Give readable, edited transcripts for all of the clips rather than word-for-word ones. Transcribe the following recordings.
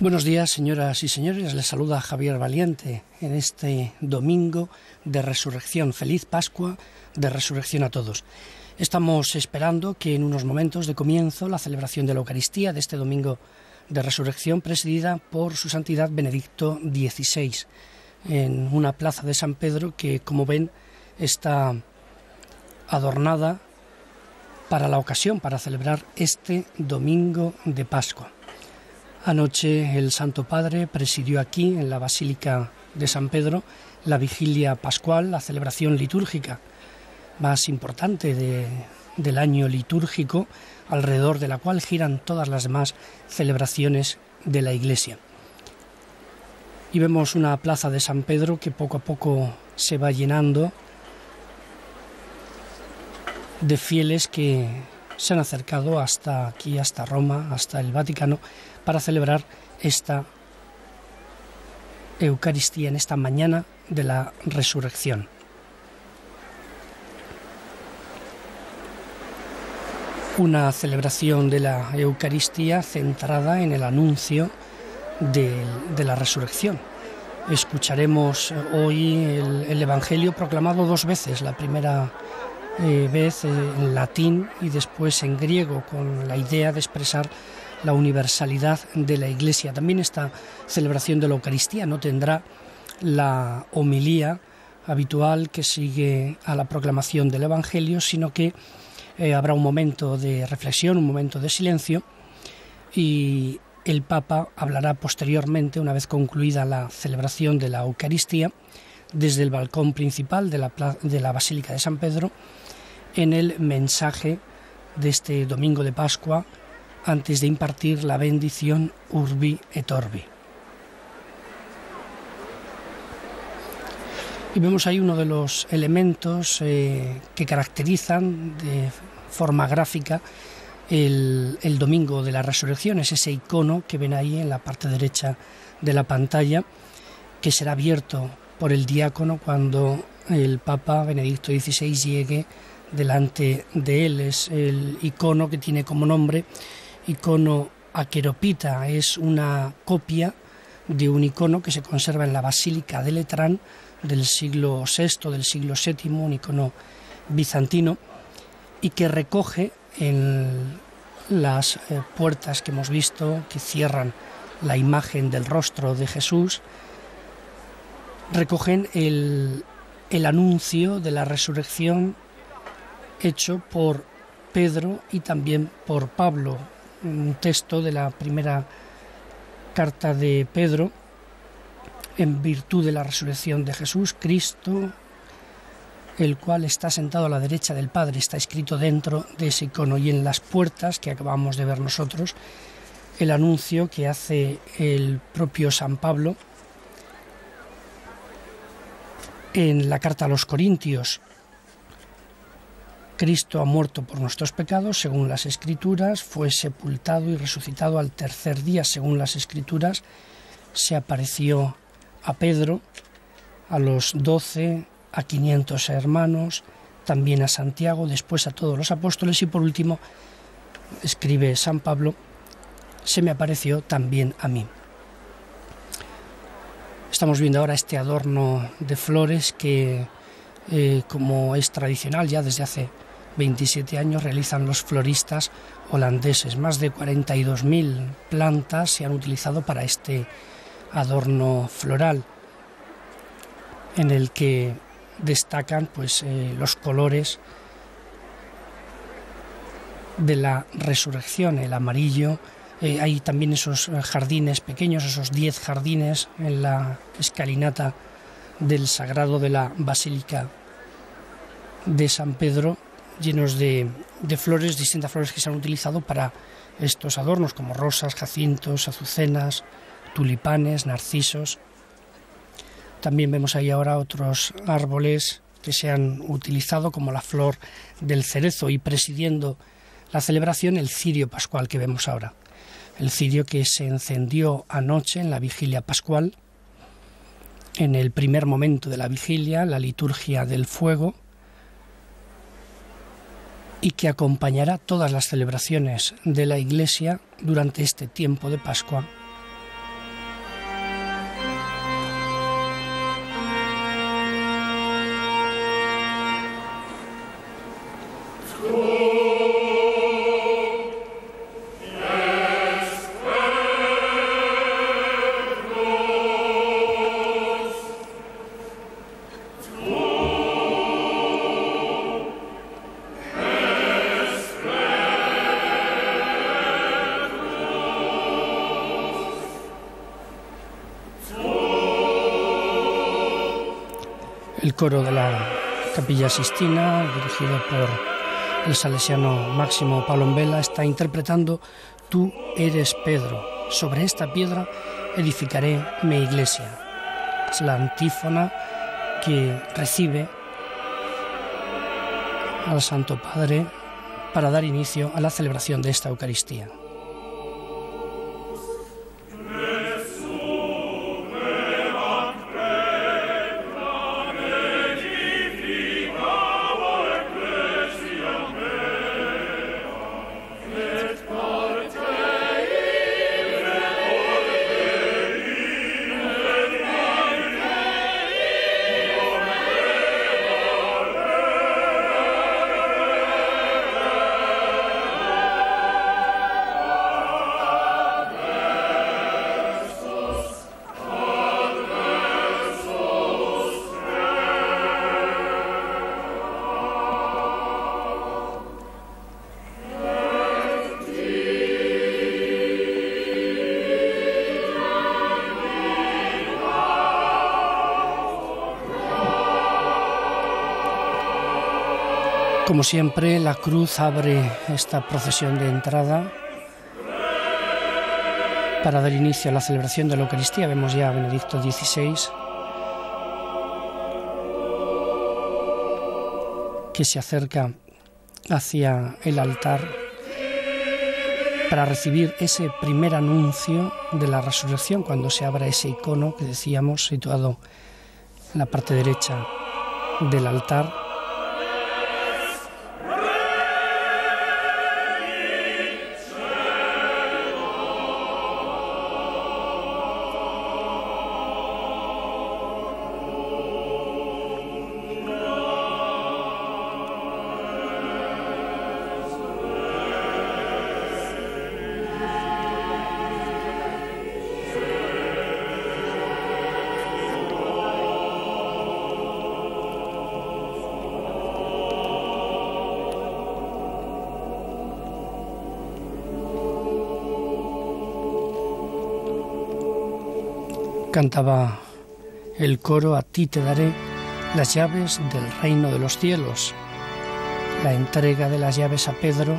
Buenos días, señoras y señores. Les saluda Javier Valiente en este domingo de resurrección. Feliz Pascua de resurrección a todos. Estamos esperando que en unos momentos de comienzo la celebración de la Eucaristía de este domingo de resurrección, presidida por su Santidad Benedicto XVI, en una plaza de San Pedro que, como ven, está adornada para la ocasión, para celebrar este domingo de Pascua. Anoche el Santo Padre presidió aquí, en la Basílica de San Pedro, la vigilia pascual, la celebración litúrgica más importante del año litúrgico, alrededor de la cual giran todas las demás celebraciones de la Iglesia. Y vemos una plaza de San Pedro que poco a poco se va llenando de fieles que se han acercado hasta aquí, hasta Roma, hasta el Vaticano, para celebrar esta Eucaristía en esta mañana de la resurrección. Una celebración de la Eucaristía centrada en el anuncio de la resurrección. Escucharemos hoy el Evangelio proclamado dos veces, la primera vez en latín y después en griego, con la idea de expresar la universalidad de la Iglesia. También esta celebración de la Eucaristía no tendrá la homilía habitual que sigue a la proclamación del Evangelio, sino que habrá un momento de reflexión, un momento de silencio, y el Papa hablará posteriormente, una vez concluida la celebración de la Eucaristía, desde el balcón principal de la Basílica de San Pedro, en el mensaje de este domingo de Pascua, antes de impartir la bendición Urbi et Orbi. Y vemos ahí uno de los elementos que caracterizan de forma gráfica el domingo de la resurrección, es ese icono que ven ahí en la parte derecha de la pantalla, que será abierto por el diácono cuando el Papa Benedicto XVI llegue delante de él. Es el icono que tiene como nombre icono aqueropita, es una copia de un icono que se conserva en la Basílica de Letrán del siglo VI, del siglo VII, un icono bizantino, y que recoge en las puertas que hemos visto, que cierran la imagen del rostro de Jesús, recogen el anuncio de la resurrección hecho por Pedro y también por Pablo. Un texto de la primera carta de Pedro: en virtud de la resurrección de Jesús, Cristo, el cual está sentado a la derecha del Padre, está escrito dentro de ese icono. Y en las puertas que acabamos de ver nosotros, el anuncio que hace el propio San Pablo en la carta a los Corintios: Cristo ha muerto por nuestros pecados, según las Escrituras, fue sepultado y resucitado al tercer día, según las Escrituras, se apareció a Pedro, a los 12, a 500 hermanos, también a Santiago, después a todos los apóstoles y por último, escribe San Pablo, se me apareció también a mí. Estamos viendo ahora este adorno de flores que, como es tradicional ya desde hace 27 años, realizan los floristas holandeses. Más de 42.000 plantas se han utilizado para este adorno floral, en el que destacan los colores de la resurrección, el amarillo. Hay también esos jardines pequeños, esos 10 jardines en la escalinata del Sagrado de la Basílica de San Pedro, llenos de flores, distintas flores que se han utilizado para estos adornos, como rosas, jacintos, azucenas, tulipanes, narcisos. También vemos ahí ahora otros árboles que se han utilizado, como la flor del cerezo, y presidiendo la celebración el cirio pascual que vemos ahora. El cirio que se encendió anoche en la vigilia pascual, en el primer momento de la vigilia, la liturgia del fuego, y que acompañará todas las celebraciones de la Iglesia durante este tiempo de Pascua El coro de la Capilla Sixtina, dirigido por el salesiano Máximo Palombela, está interpretando Tú eres Pedro, sobre esta piedra edificaré mi iglesia. Es la antífona que recibe al Santo Padre para dar inicio a la celebración de esta Eucaristía. Como siempre, la cruz abre esta procesión de entrada para dar inicio a la celebración de la Eucaristía. Vemos ya a Benedicto XVI, que se acerca hacia el altar para recibir ese primer anuncio de la resurrección, cuando se abra ese icono que decíamos, situado en la parte derecha del altar. Cantaba el coro: a ti te daré las llaves del reino de los cielos. La entrega de las llaves a Pedro,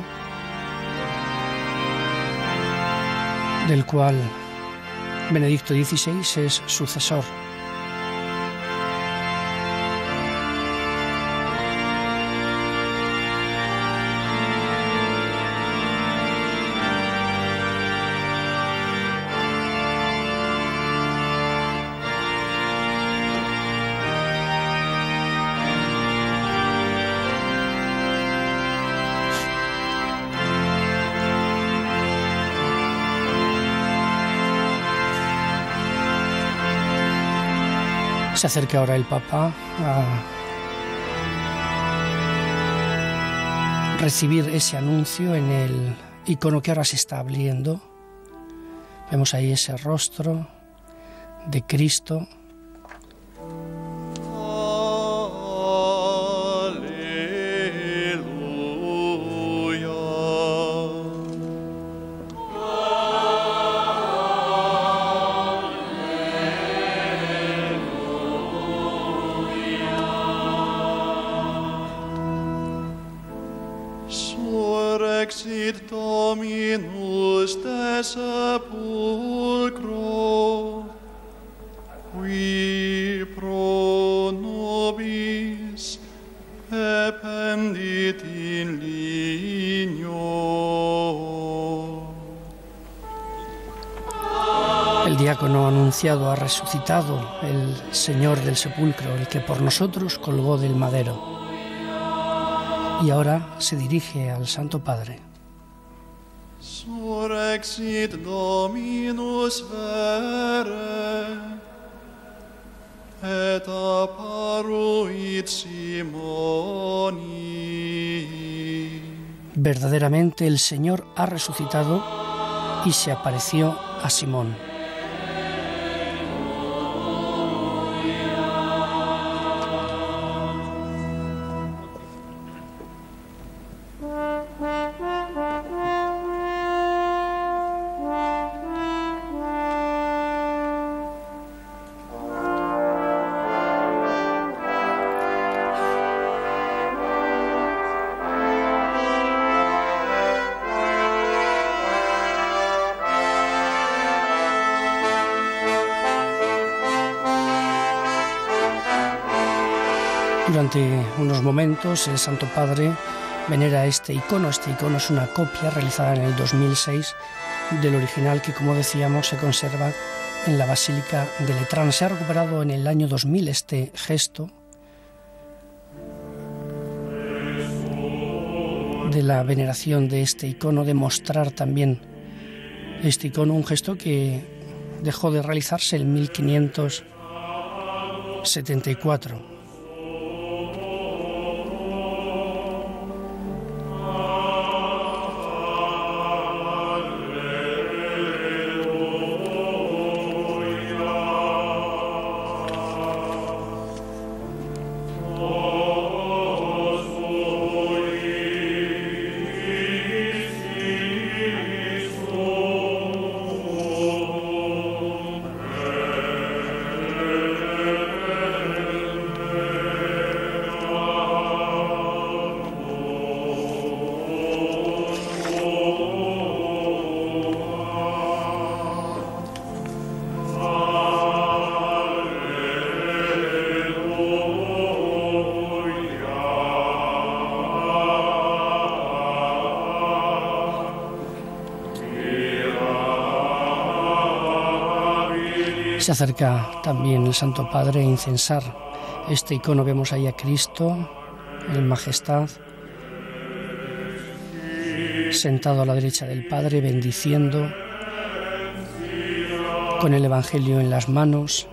del cual Benedicto XVI es sucesor. Se acerca ahora el Papa a recibir ese anuncio en el icono que ahora se está abriendo. Vemos ahí ese rostro de Cristo. Surrexit Dominus de sepulcro, qui pro nobis pendit in ligno. El diácono anunciado ha resucitado, el Señor del sepulcro, el que por nosotros colgó del madero. Y ahora se dirige al Santo Padre. Surrexit Dominus vere, et apparuit Simoni. Verdaderamente el Señor ha resucitado y se apareció a Simón. Durante unos momentos el Santo Padre venera este icono. Este icono es una copia realizada en el 2006 del original que, como decíamos, se conserva en la Basílica de Letrán. Se ha recuperado en el año 2000 este gesto de la veneración de este icono, de mostrar también este icono, un gesto que dejó de realizarse en 1574. Se acerca también el Santo Padre a incensar este icono. Vemos ahí a Cristo en majestad, sentado a la derecha del Padre, bendiciendo, con el Evangelio en las manos.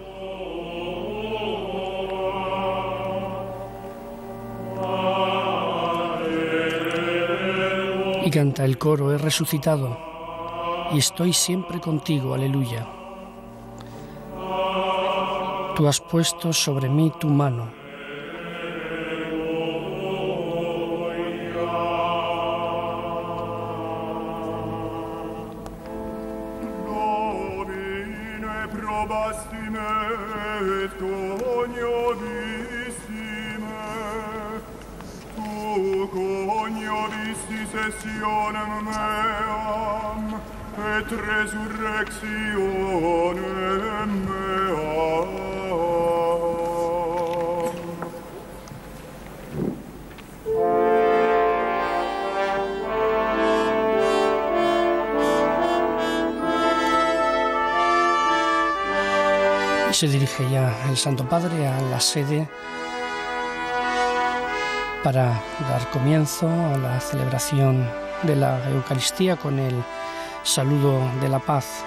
Y canta el coro: he resucitado y estoy siempre contigo, aleluya. Tú has puesto sobre mí tu mano. Et resurrectionem meam. Y se dirige ya el Santo Padre a la sede para dar comienzo a la celebración de la Eucaristía con el saludo de la paz.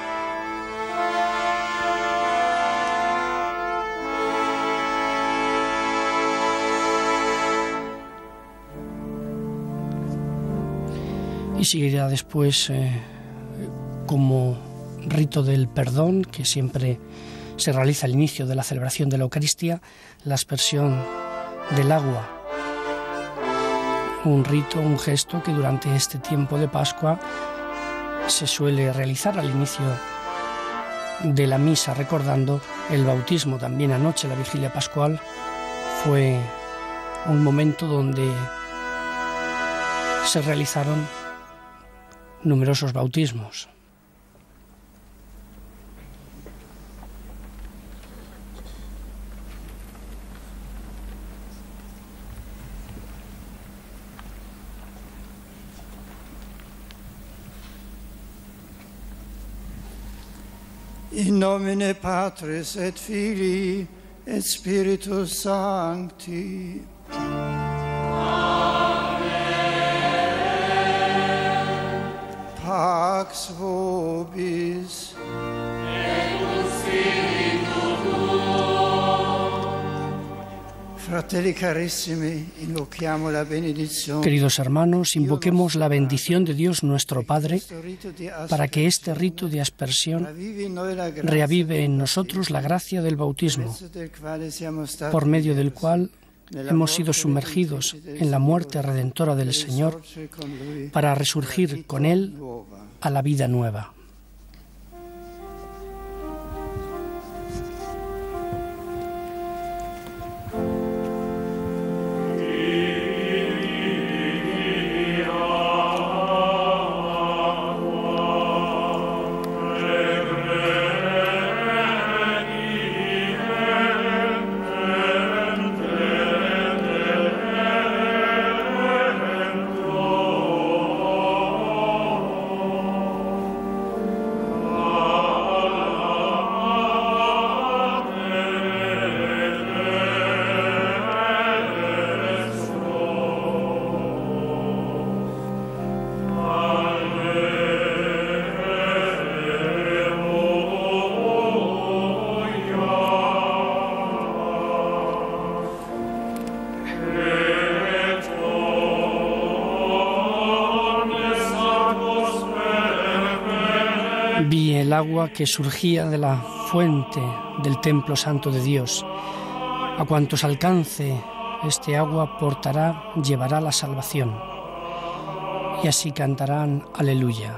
Y seguirá después como rito del perdón, que siempre se realiza al inicio de la celebración de la Eucaristía, la aspersión del agua. Un rito, un gesto que durante este tiempo de Pascua se suele realizar al inicio de la misa, recordando el bautismo. También anoche, la vigilia pascual, fue un momento donde se realizaron numerosos bautismos. In nomine Patris et Filii et Spiritus Sancti. Amen. Pax vobis. Et cum spiritu tuo. Fratelli carissimi, invochiamo la benedizione. Queridos hermanos, invoquemos la bendición de Dios nuestro Padre para que este rito de aspersión reavive en nosotros la gracia del bautismo, por medio del cual hemos sido sumergidos en la muerte redentora del Señor para resurgir con Él a la vida nueva. agua que surgía de la fuente del templo santo de Dios. A cuantos alcance este agua llevará la salvación. Y así cantarán aleluya.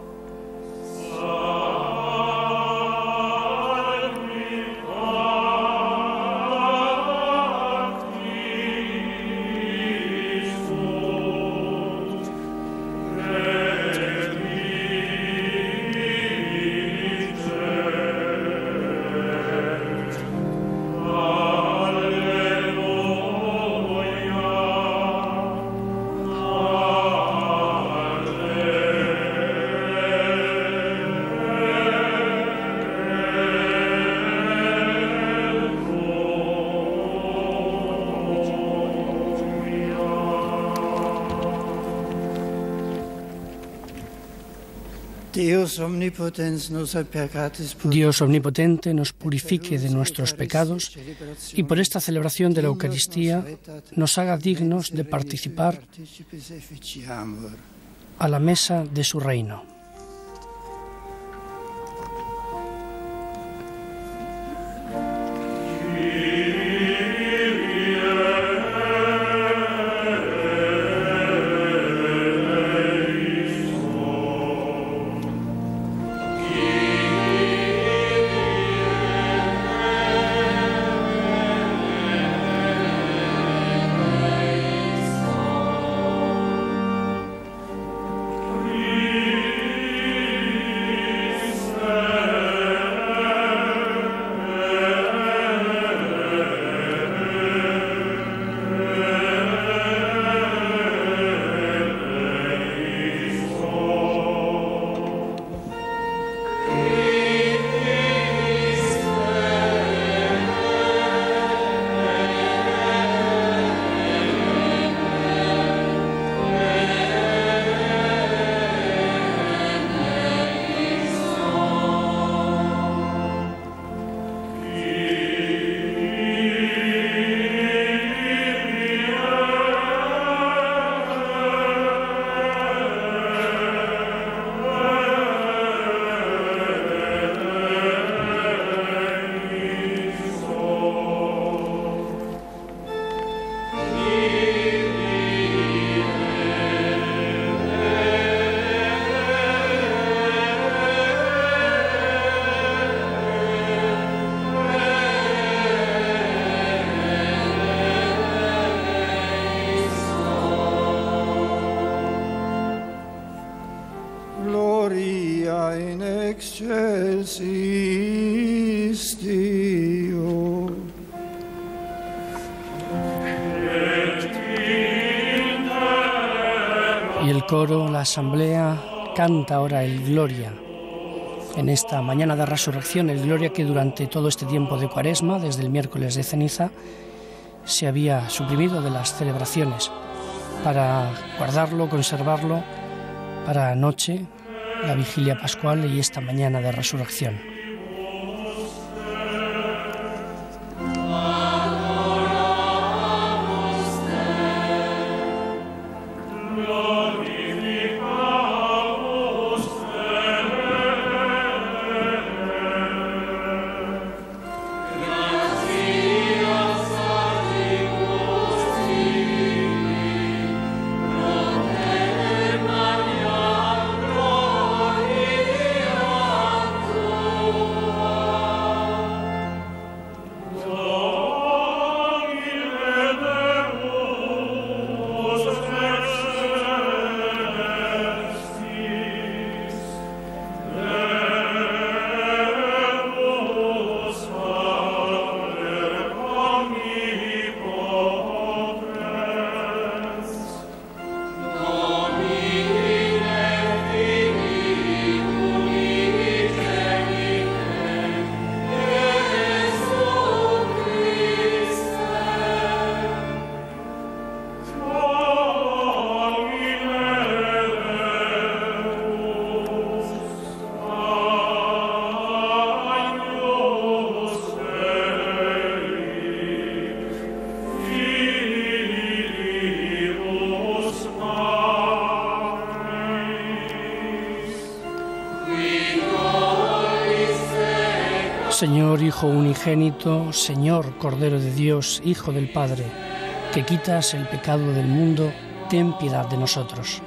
Dios omnipotente nos purifique de nuestros pecados y por esta celebración de la Eucaristía nos haga dignos de participar a la mesa de su reino. excelsis Deo. Y el coro, la asamblea, canta ahora el Gloria. En esta mañana de resurrección, el Gloria que durante todo este tiempo de Cuaresma, desde el miércoles de ceniza, se había suprimido de las celebraciones para guardarlo, conservarlo para anoche, la vigilia pascual y esta mañana de resurrección. Gloria Señor Hijo unigénito, Señor Cordero de Dios, Hijo del Padre, que quitas el pecado del mundo, ten piedad de nosotros.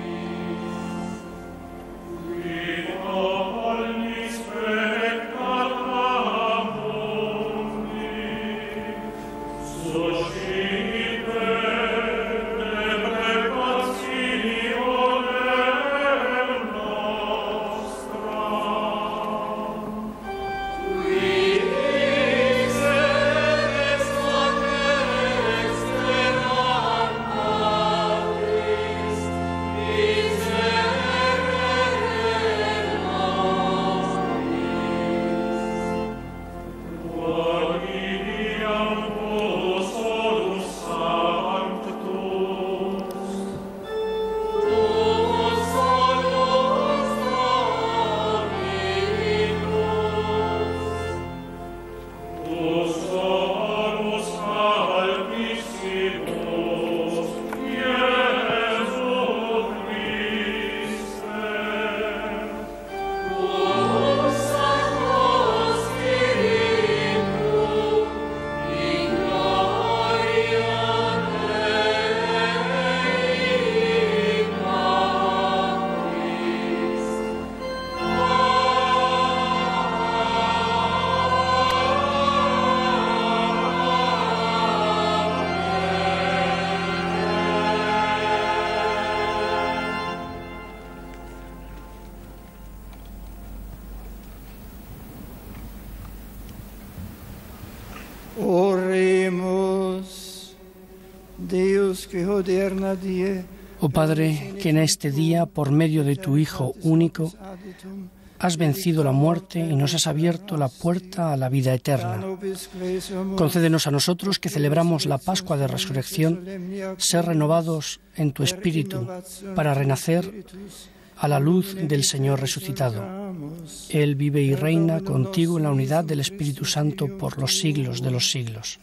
Oremos, Deus que hodierna die, Oh Padre, que en este día, por medio de tu Hijo único, has vencido la muerte y nos has abierto la puerta a la vida eterna. Concédenos a nosotros, que celebramos la Pascua de Resurrección, ser renovados en tu Espíritu para renacer a la luz del Señor resucitado. Él vive y reina contigo en la unidad del Espíritu Santo por los siglos de los siglos.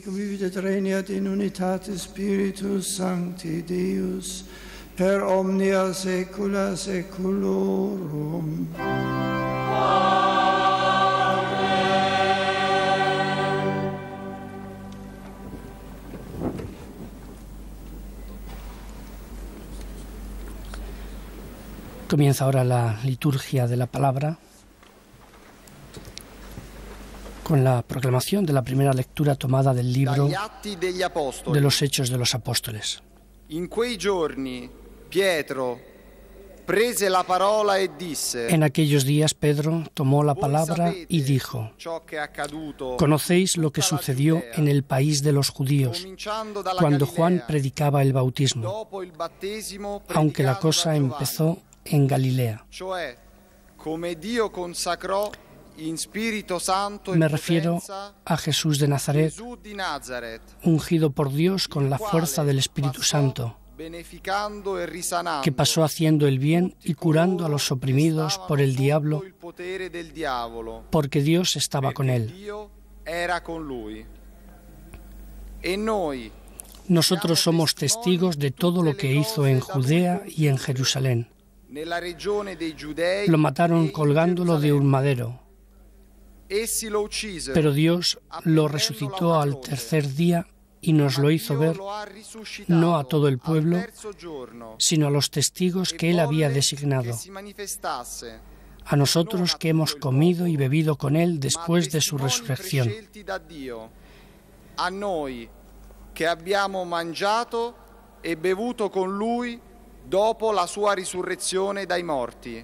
Per omnia saecula saeculorum. Comienza ahora la liturgia de la palabra con la proclamación de la primera lectura tomada del libro de los Hechos de los Apóstoles. In quei giorni Pietro prese la parola e disse: En aquellos días Pedro tomó la palabra y dijo: ¿Conocéis lo que sucedió en el país de los judíos cuando Juan predicaba el bautismo, aunque la cosa empezó en Galilea? Me refiero a Jesús de Nazaret, ungido por Dios con la fuerza del Espíritu Santo, que pasó haciendo el bien y curando a los oprimidos por el diablo, porque Dios estaba con él. Nosotros somos testigos de todo lo que hizo en Judea y en Jerusalén. Lo mataron colgándolo de un madero, pero Dios lo resucitó al tercer día y nos lo hizo ver, no a todo el pueblo, sino a los testigos que Él había designado, a nosotros que hemos comido y bebido con Él después de su resurrección. A noi che abbiamo mangiato e bevuto con Lui dopo la sua risurrezione dai morti.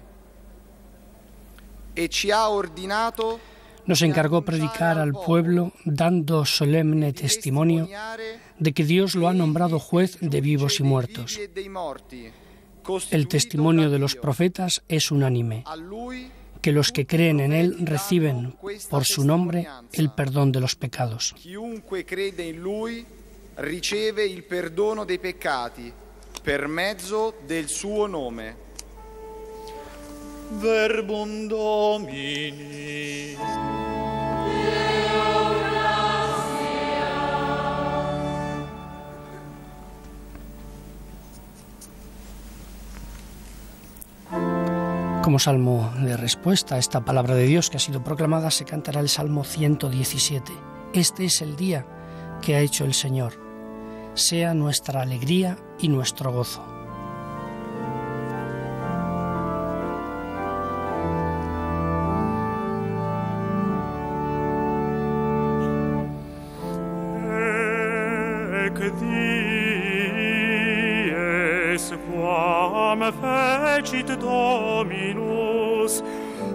E ci ha ordinato. Nos encargó predicar al pueblo, dando solemne testimonio de que Dios lo ha nombrado juez de vivos y muertos. El testimonio de los profetas es unánime, que los que creen en Él reciben por su nombre el perdón de los pecados. Chiunque crede in Lui riceve il perdono dei peccati per mezzo del suo nome. Verbum Domini. Como salmo de respuesta a esta palabra de Dios que ha sido proclamada, se cantará el Salmo 117. Este es el día que ha hecho el Señor. Sea nuestra alegría y nuestro gozo. Fecit Dominus,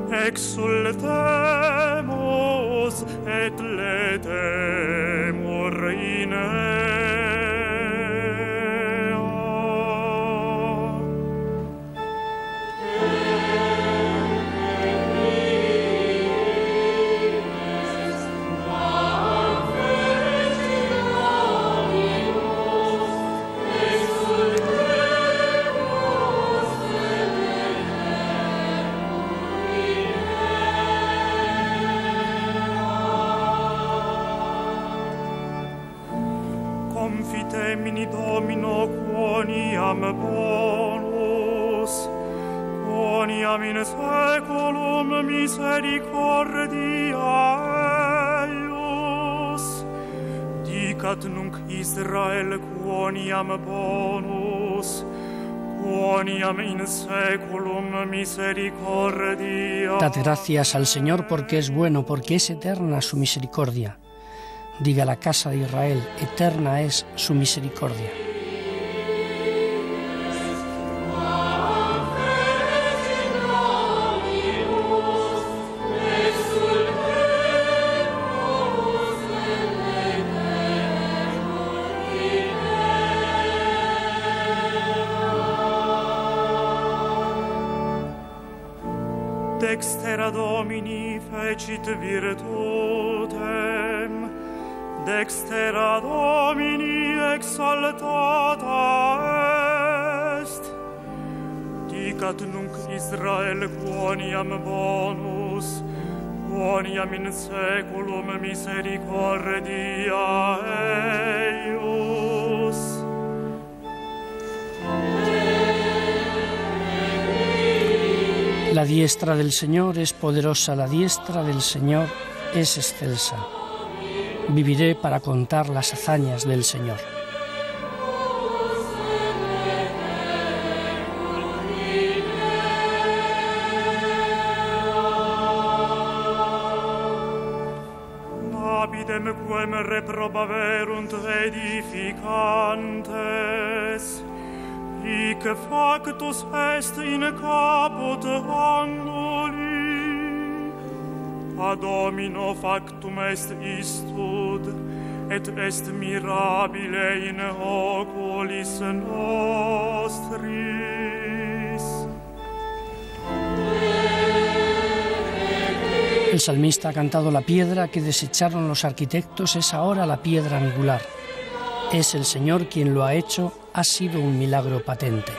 exultemus et letemur in ea. Confitemini Domino quoniam bonus, quoniam in saeculum misericordia eius. Dicat nunc Israel quoniam bonus, quoniam in saeculum misericordia. Dad gracias al Señor porque es bueno, porque es eterna su misericordia. Diga la casa de Israel, eterna es su misericordia. Dextera Domini fecit virtutem, dextera Domini exaltata est. Dicat nunc Israel quoniam bonus, quoniam in saeculum misericordia eius. La diestra del Señor es poderosa, la diestra del Señor es excelsa. Viviré para contar las hazañas del Señor. Lapidem quem reprobaverunt edificantes, hic factus est in caput anguli. Ad Domino factum est istud, et est mirabile in oculis nostris. El salmista ha cantado: la piedra que desecharon los arquitectos es ahora la piedra angular. Es el Señor quien lo ha hecho, ha sido un milagro patente.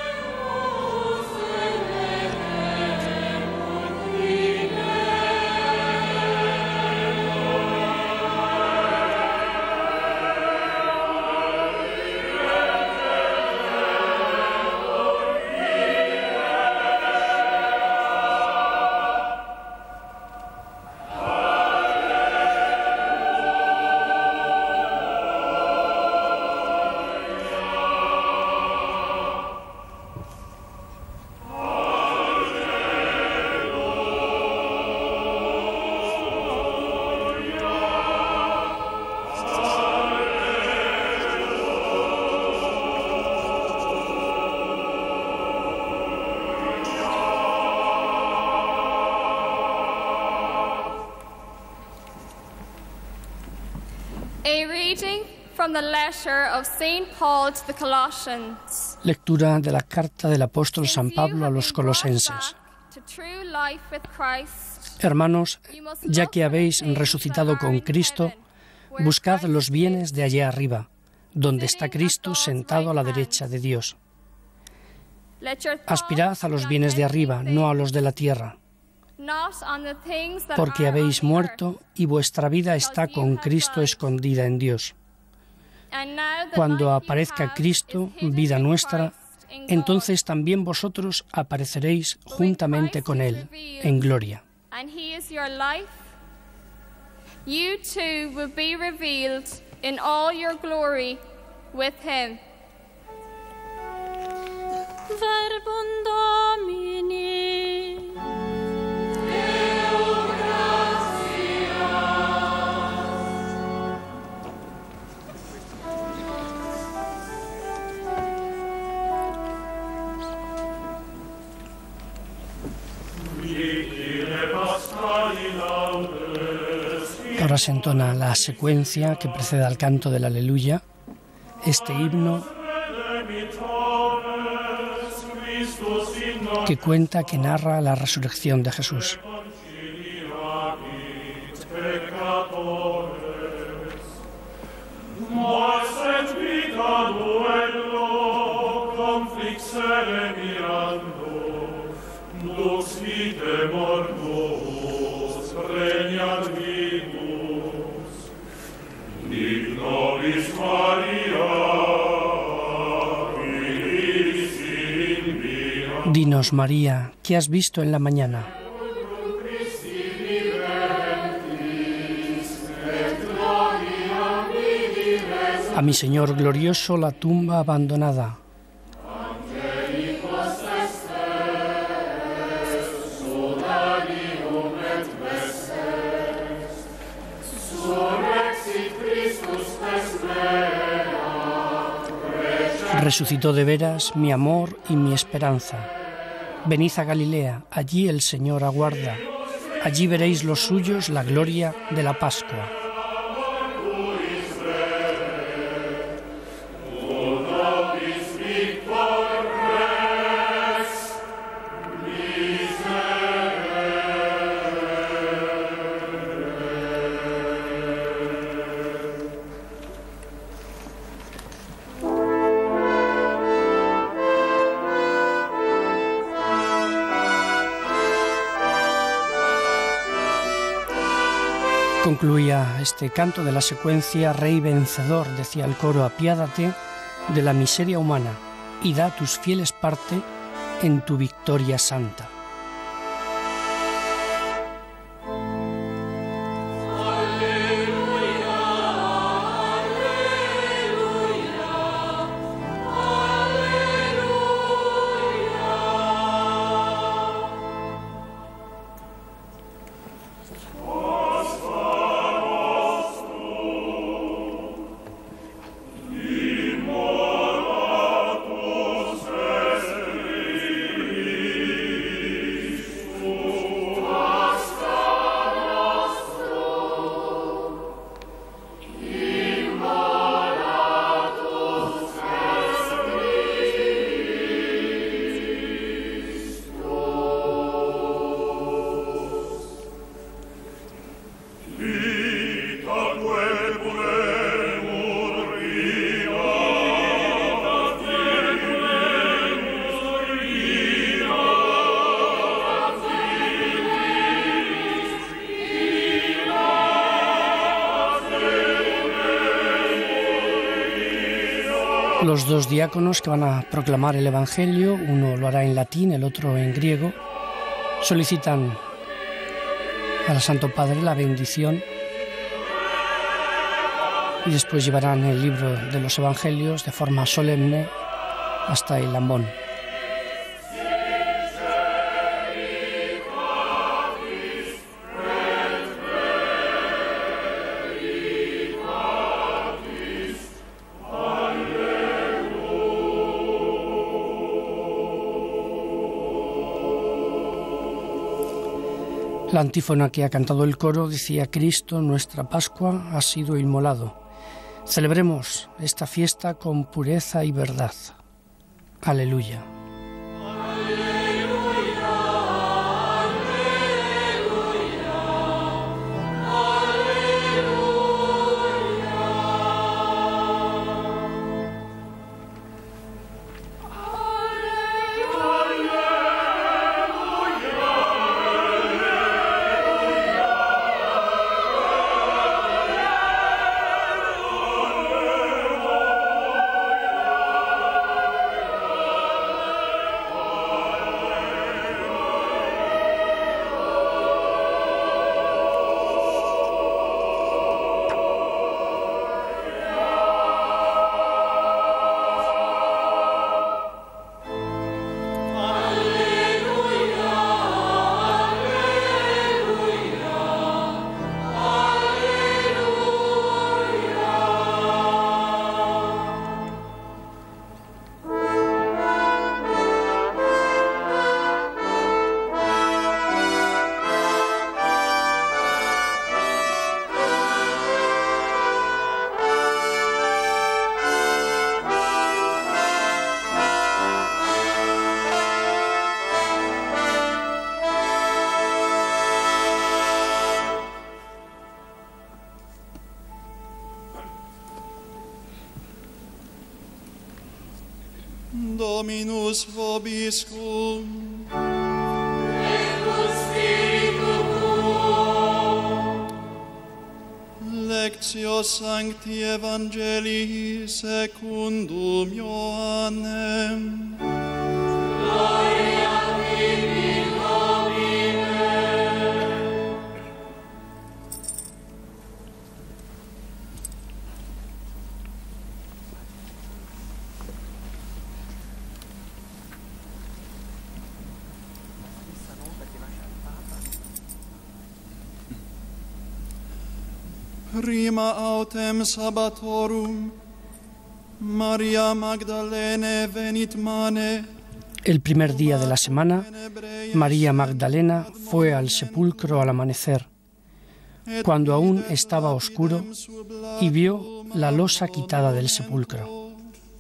From the letter of St. Paul to the Colossians. Lectura de la carta del apóstol San Pablo a los colosenses. Hermanos, ya que habéis resucitado con Cristo, buscad los bienes de allá arriba, donde está Cristo sentado a la derecha de Dios. Aspirad a los bienes de arriba, no a los de la tierra, porque habéis muerto y vuestra vida está con Cristo escondida en Dios. Cuando aparezca Cristo, vida nuestra, entonces también vosotros apareceréis juntamente con Él en gloria. And he is your life, you too will be revealed in all your glory with him. Verbum Domini. Deo gratias. Ahora se entona la secuencia que precede al canto del Aleluya, este himno que cuenta, que narra la resurrección de Jesús. Dinos, María, ¿qué has visto en la mañana? A mi Señor glorioso la tumba abandonada. Resucitó de veras mi amor y mi esperanza. Venid a Galilea, allí el Señor aguarda. Allí veréis los suyos la gloria de la Pascua. Concluía este canto de la secuencia: Rey vencedor, decía el coro, apiádate de la miseria humana y da a tus fieles parte en tu victoria santa. Los dos diáconos que van a proclamar el Evangelio, uno lo hará en latín, el otro en griego, solicitan al Santo Padre la bendición y después llevarán el libro de los Evangelios de forma solemne hasta el ambón. La antífona que ha cantado el coro decía: Cristo, nuestra Pascua, ha sido inmolado. Celebremos esta fiesta con pureza y verdad. Aleluya. Dominus vobiscum. Et cum spiritu tuo. Lectio Sancti Evangelii secundum Ioannem. Gloria tibi, Domine. Prima autem sabbatorum, Maria Magdalene venit mane. El primer día de la semana, María Magdalena fue al sepulcro al amanecer, cuando aún estaba oscuro, y vio la losa quitada del sepulcro.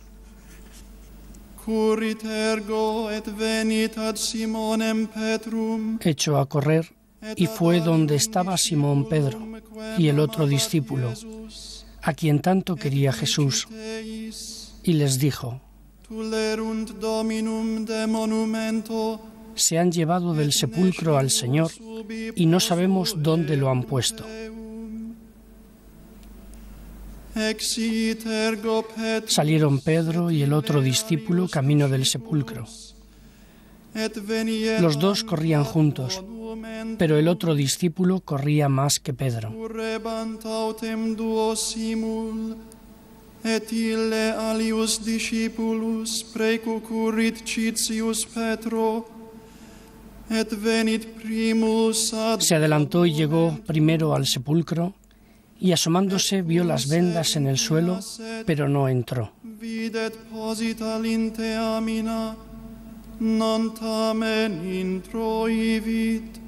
Currit ergo et venit ad Simonem Petrum. Echó a correr y fue donde estaba Simón Pedro y el otro discípulo, a quien tanto quería Jesús, y les dijo: se han llevado del sepulcro al Señor y no sabemos dónde lo han puesto. Salieron Pedro y el otro discípulo camino del sepulcro. Los dos corrían juntos, pero el otro discípulo corría más que Pedro. Et ille alius discipulus precucurrit citius Petro, et venit primus ad... Se adelantó y llegó primero al sepulcro, y asomándose vio las vendas en el suelo, pero no entró. Videt posita linteamina, non tamen introivit.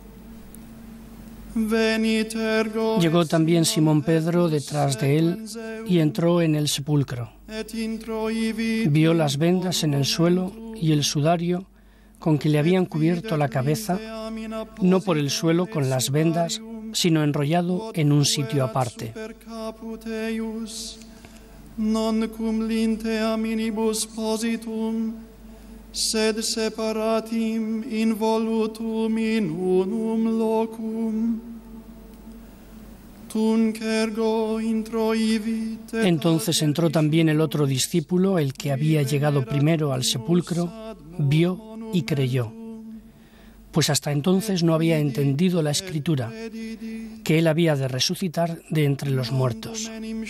Llegó también Simón Pedro detrás de él y entró en el sepulcro. Vio las vendas en el suelo y el sudario con que le habían cubierto la cabeza, no por el suelo con las vendas, sino enrollado en un sitio aparte. Non cum linteaminibus positum, sed separatim involutum in unum locum. Tunc ergo introivit. Entonces entró también el otro discípulo, el que había llegado primero al sepulcro, vio y creyó, pues hasta entonces no había entendido la Escritura, que él había de resucitar de entre los muertos.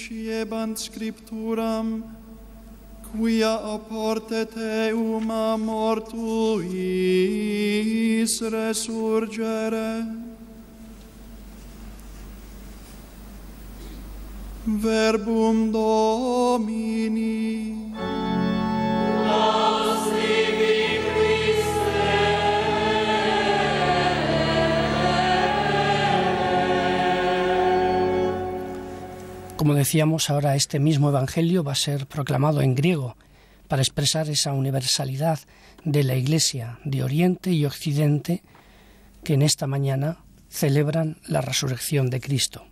Quia oportet eum a mortuis resurgere. Verbum Domini. Laus tibi, Christe. Como decíamos, ahora este mismo Evangelio va a ser proclamado en griego para expresar esa universalidad de la Iglesia de Oriente y Occidente que en esta mañana celebran la resurrección de Cristo.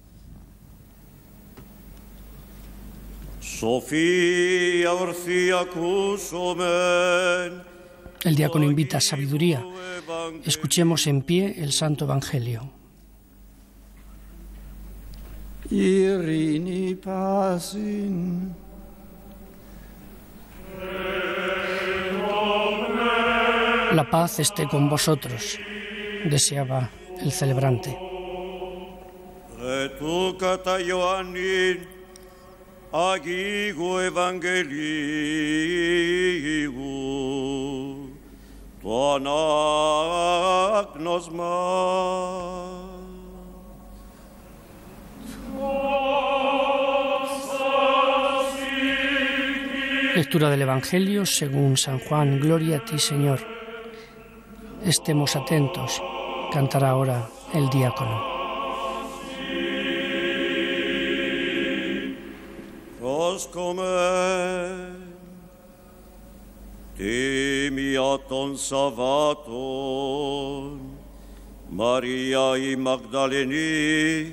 Sofía orcia cusomen. El diácono invita a sabiduría. Escuchemos en pie el Santo Evangelio. Irini pasin. La paz esté con vosotros, deseaba el celebrante. Et tu cata Ioannin agigu evangeliu tuan agnosma. Lectura del Evangelio según San Juan. Gloria a ti, Señor. Estemos atentos. Cantará ahora el diácono. Roscomen timiaton savaton Maria i Magdaleni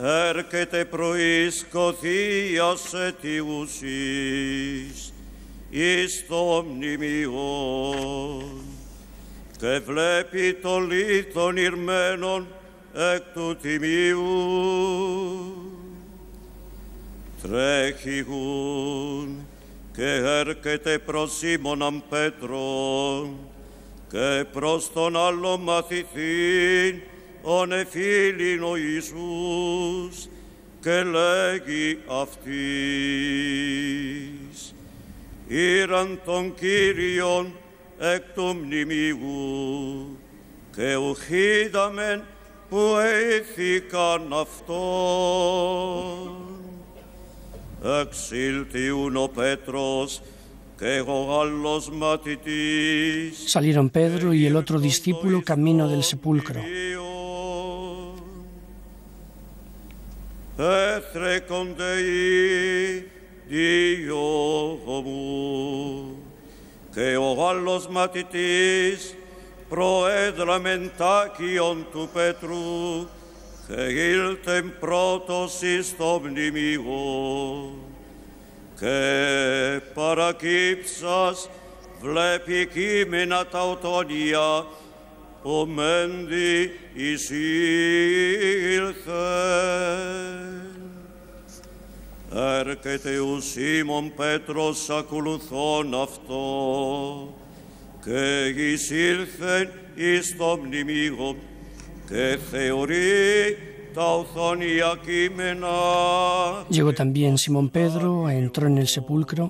ercete proiscothias etiusis εις το μνημείον, και βλέπει το λίθον ηρμένον εκ του τιμίου. Τρέχηγουν και έρχεται προς Σίμωναν Πέτρον και προς τον άλλο μαθηθήν ον εφήλιν ο Ιησούς και λέγει αυτής: ήραν τον Κύριον εκ του μνημείου και ουχίδαμεν που έηθηκαν αυτόν. Εξήλθιουν ο Πέτρος και ο άλλος μαθητής. Salieron Pedro y el otro discípulo camino del sepulcro. Έθρεκονται οι δύο μου και ο άλλος μαθητής προέδραμεν τάκιον του Πέτρου και ήλθεν πρώτος εις το μνημείο και παρακύψας βλέπει κείμενα τα οτόνια ο μέντι εισήλθε. Έρχεται ο Σίμων Πέτρος ακολουθών αυτό και εισήλθεν εις το μνημείο que Llegó también Simón Pedro, entró en el sepulcro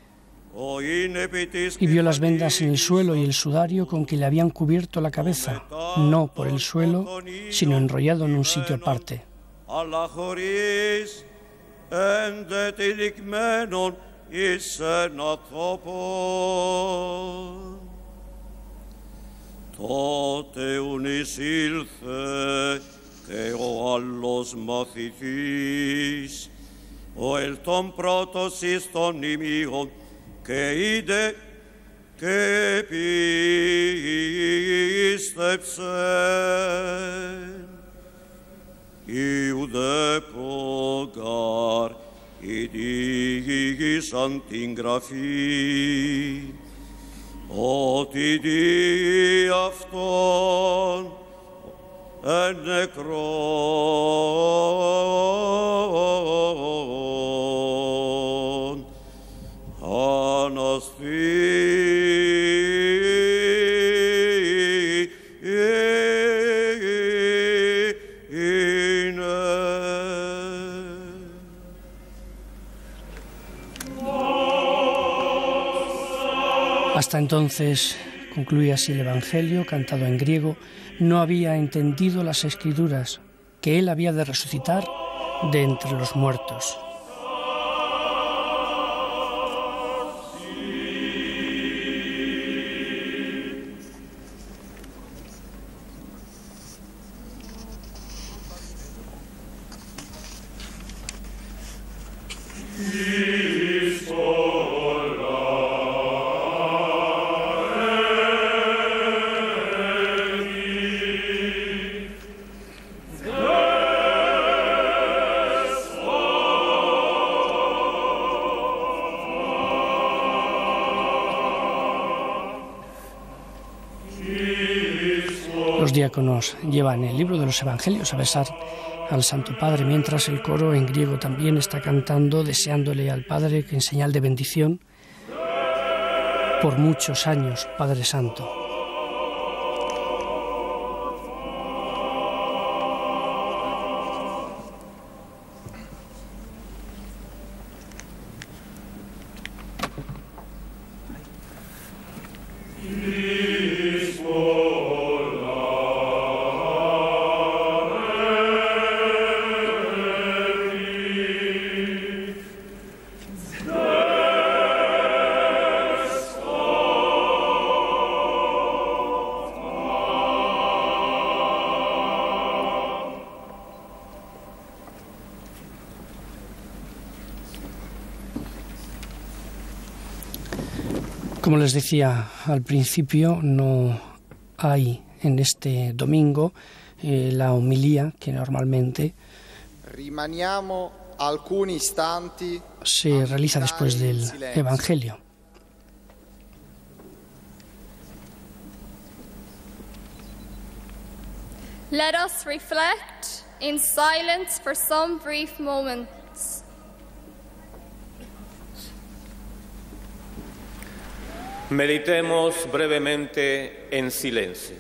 y vio las vendas en el suelo y el sudario con que le habían cubierto la cabeza, no por el suelo, sino enrollado en un sitio aparte. Τότε ουν εισήλθε και ο άλλος μαθητής, ο ελτών πρώτος εις τον μνημείο, και είδε και πίστεψε. Ιουδαίπογαρ ειδήγησαν την γραφή, ότι δι' αυτόν εν νεκρόν Hasta entonces, concluye así el Evangelio, cantado en griego, no había entendido las Escrituras, que él había de resucitar de entre los muertos. Los diáconos llevan el libro de los Evangelios a besar al Santo Padre, mientras el coro en griego también está cantando, deseándole al Padre que en señal de bendición por muchos años, Padre Santo. Como les decía al principio, no hay en este domingo la homilía que normalmente Rimaniamo alcuni istanti se realiza después del Evangelio. Let us reflect in silence for some brief moments. Meditemos brevemente en silencio.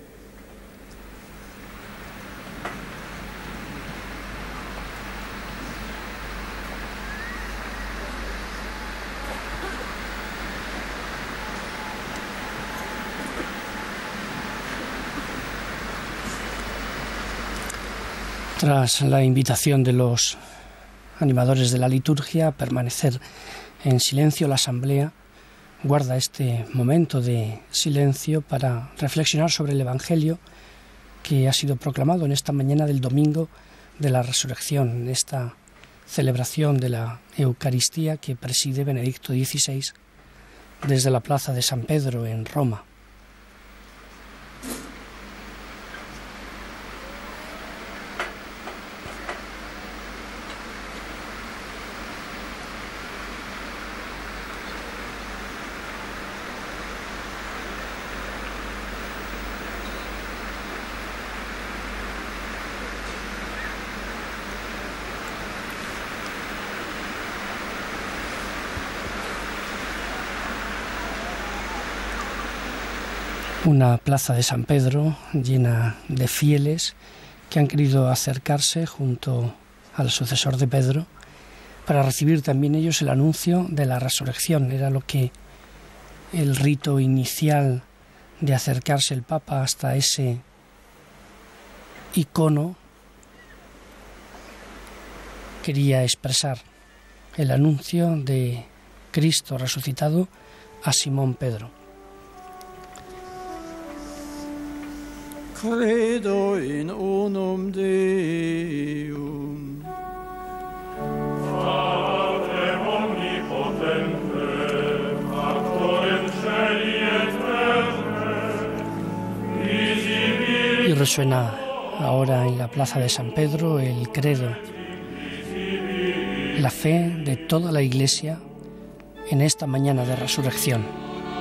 Tras la invitación de los animadores de la liturgia a permanecer en silencio, la Asamblea guarda este momento de silencio para reflexionar sobre el Evangelio que ha sido proclamado en esta mañana del domingo de la Resurrección, en esta celebración de la Eucaristía que preside Benedicto XVI desde la Plaza de San Pedro en Roma. Una plaza de San Pedro llena de fieles que han querido acercarse junto al sucesor de Pedro para recibir también ellos el anuncio de la resurrección. Era lo que el rito inicial de acercarse el Papa hasta ese icono quería expresar, el anuncio de Cristo resucitado a Simón Pedro. Credo in unum Deum. Pater omnipotente, factorem celi et terrae, Y resuena ahora en la plaza de San Pedro el credo, la fe de toda la Iglesia en esta mañana de resurrección.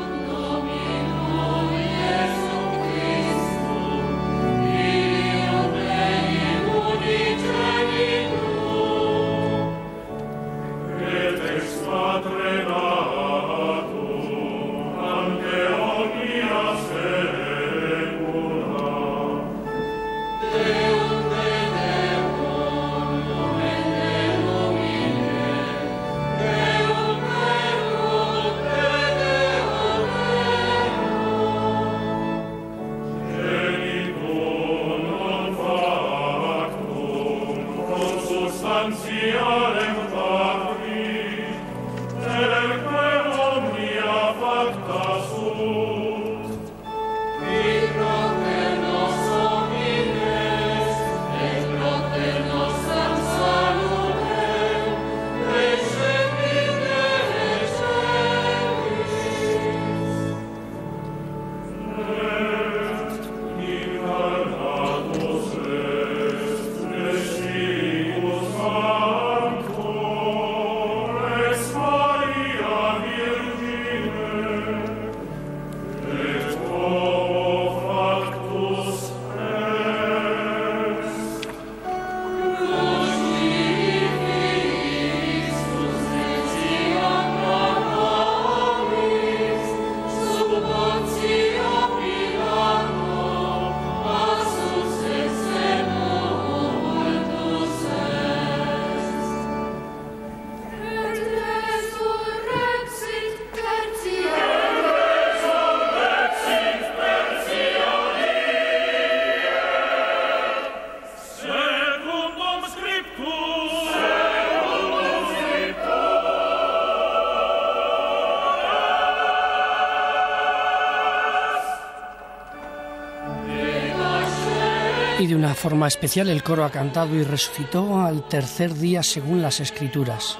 Y de una forma especial el coro ha cantado y resucitó al tercer día según las Escrituras.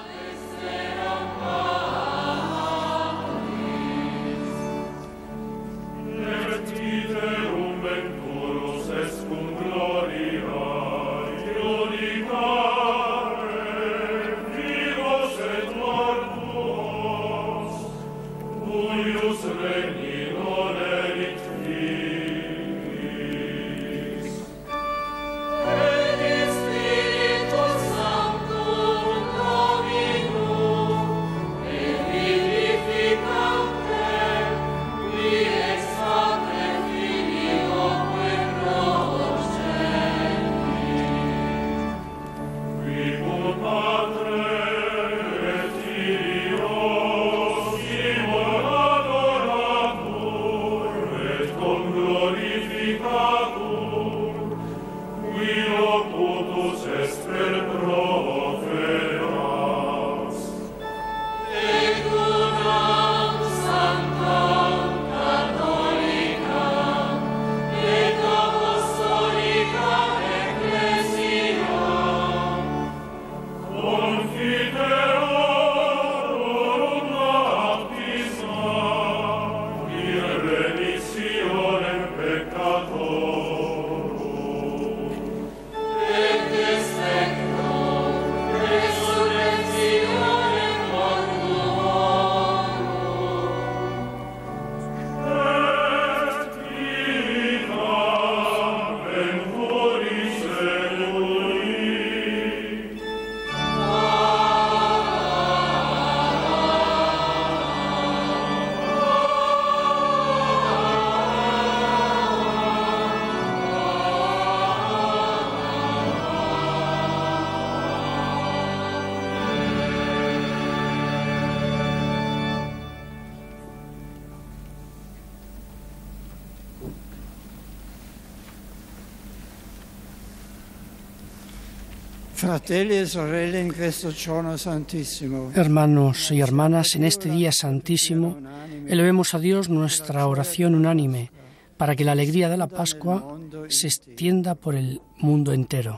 Fratelli e sorelle in questo giorno santissimo. Hermanos y hermanas, en este día santísimo, elevemos a Dios nuestra oración unánime para que la alegría de la Pascua se extienda por el mundo entero.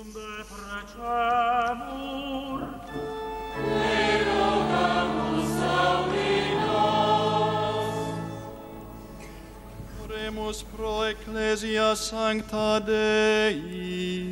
Oremus pro ecclesia sancta Dei.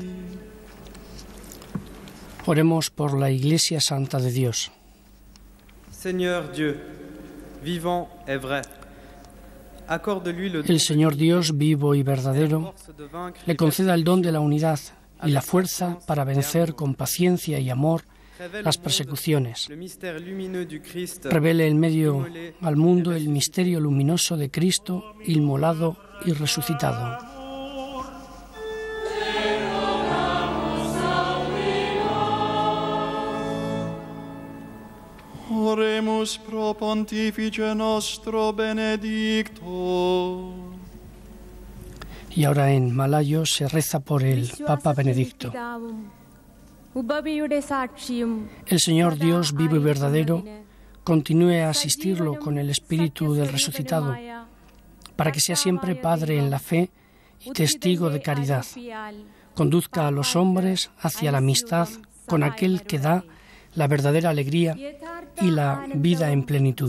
Oremos por la Iglesia Santa de Dios. Seigneur Dieu, vivant et vrai, accorde-lui le El Señor Dios, vivo y verdadero, le conceda el don de la unidad y la fuerza para vencer con paciencia y amor las persecuciones. Revele en medio al mundo el misterio luminoso de Cristo, inmolado y resucitado. Oremus pro Pontifice nostro Benedicto. Y ahora en malayo se reza por el Papa Benedicto. El Señor Dios vivo y verdadero continúe a asistirlo con el Espíritu del resucitado, para que sea siempre Padre en la fe y testigo de caridad. Conduzca a los hombres hacia la amistad con aquel que da la verdadera alegría y la vida en plenitud.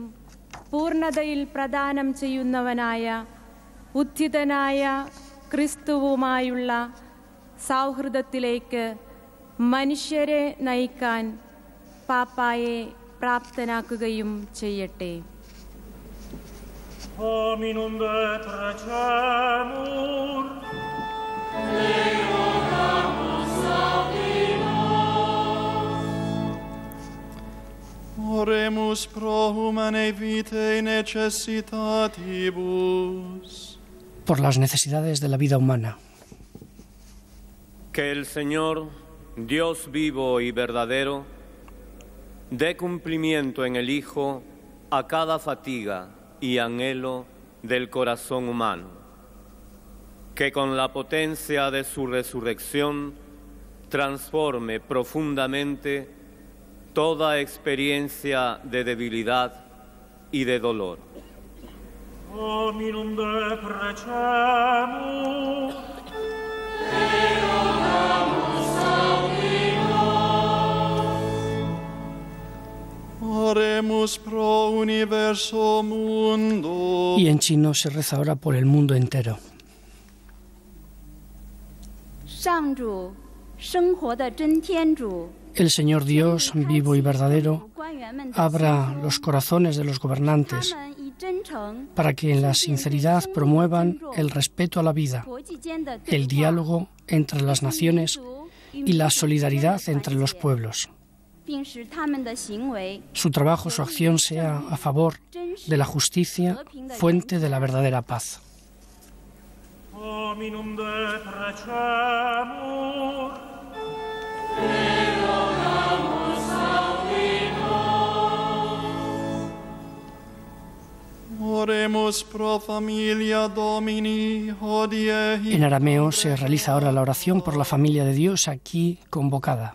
മനുഷ്യരെ നയിക്കാൻ പാപ്പായെ പ്രാപ്തനാക്കുകയും ചെയ്യട്ടെ. Hominum de precemur, Oremus pro humanae vitae necessitatibus. Por las necesidades de la vida humana. Que el Señor, Dios vivo y verdadero, dé cumplimiento en el Hijo a cada fatiga y anhelo del corazón humano, que con la potencia de su resurrección transforme profundamente toda experiencia de debilidad y de dolor. hominum de precemur, Oremus pro universo mundo. Y en chino se reza ahora por el mundo entero. 上主，生活的真天主， El Señor Dios, vivo y verdadero, abra los corazones de los gobernantes para que en la sinceridad promuevan el respeto a la vida, el diálogo entre las naciones y la solidaridad entre los pueblos. Su trabajo, su acción sea a favor de la justicia, fuente de la verdadera paz. hominum de precemur, Oremus pro familia Domini hodie. En arameo se realiza ahora la oración por la familia de Dios aquí convocada.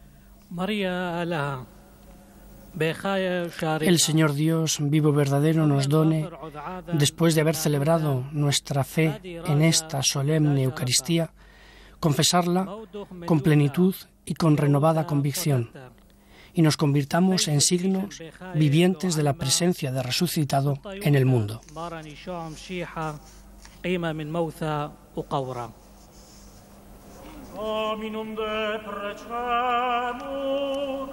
El Señor Dios, vivo y verdadero, nos done, después de haber celebrado nuestra fe en esta solemne Eucaristía, confesarla con plenitud y con renovada convicción, y nos convirtamos en signos vivientes de la presencia del resucitado en el mundo. hominum de precemur,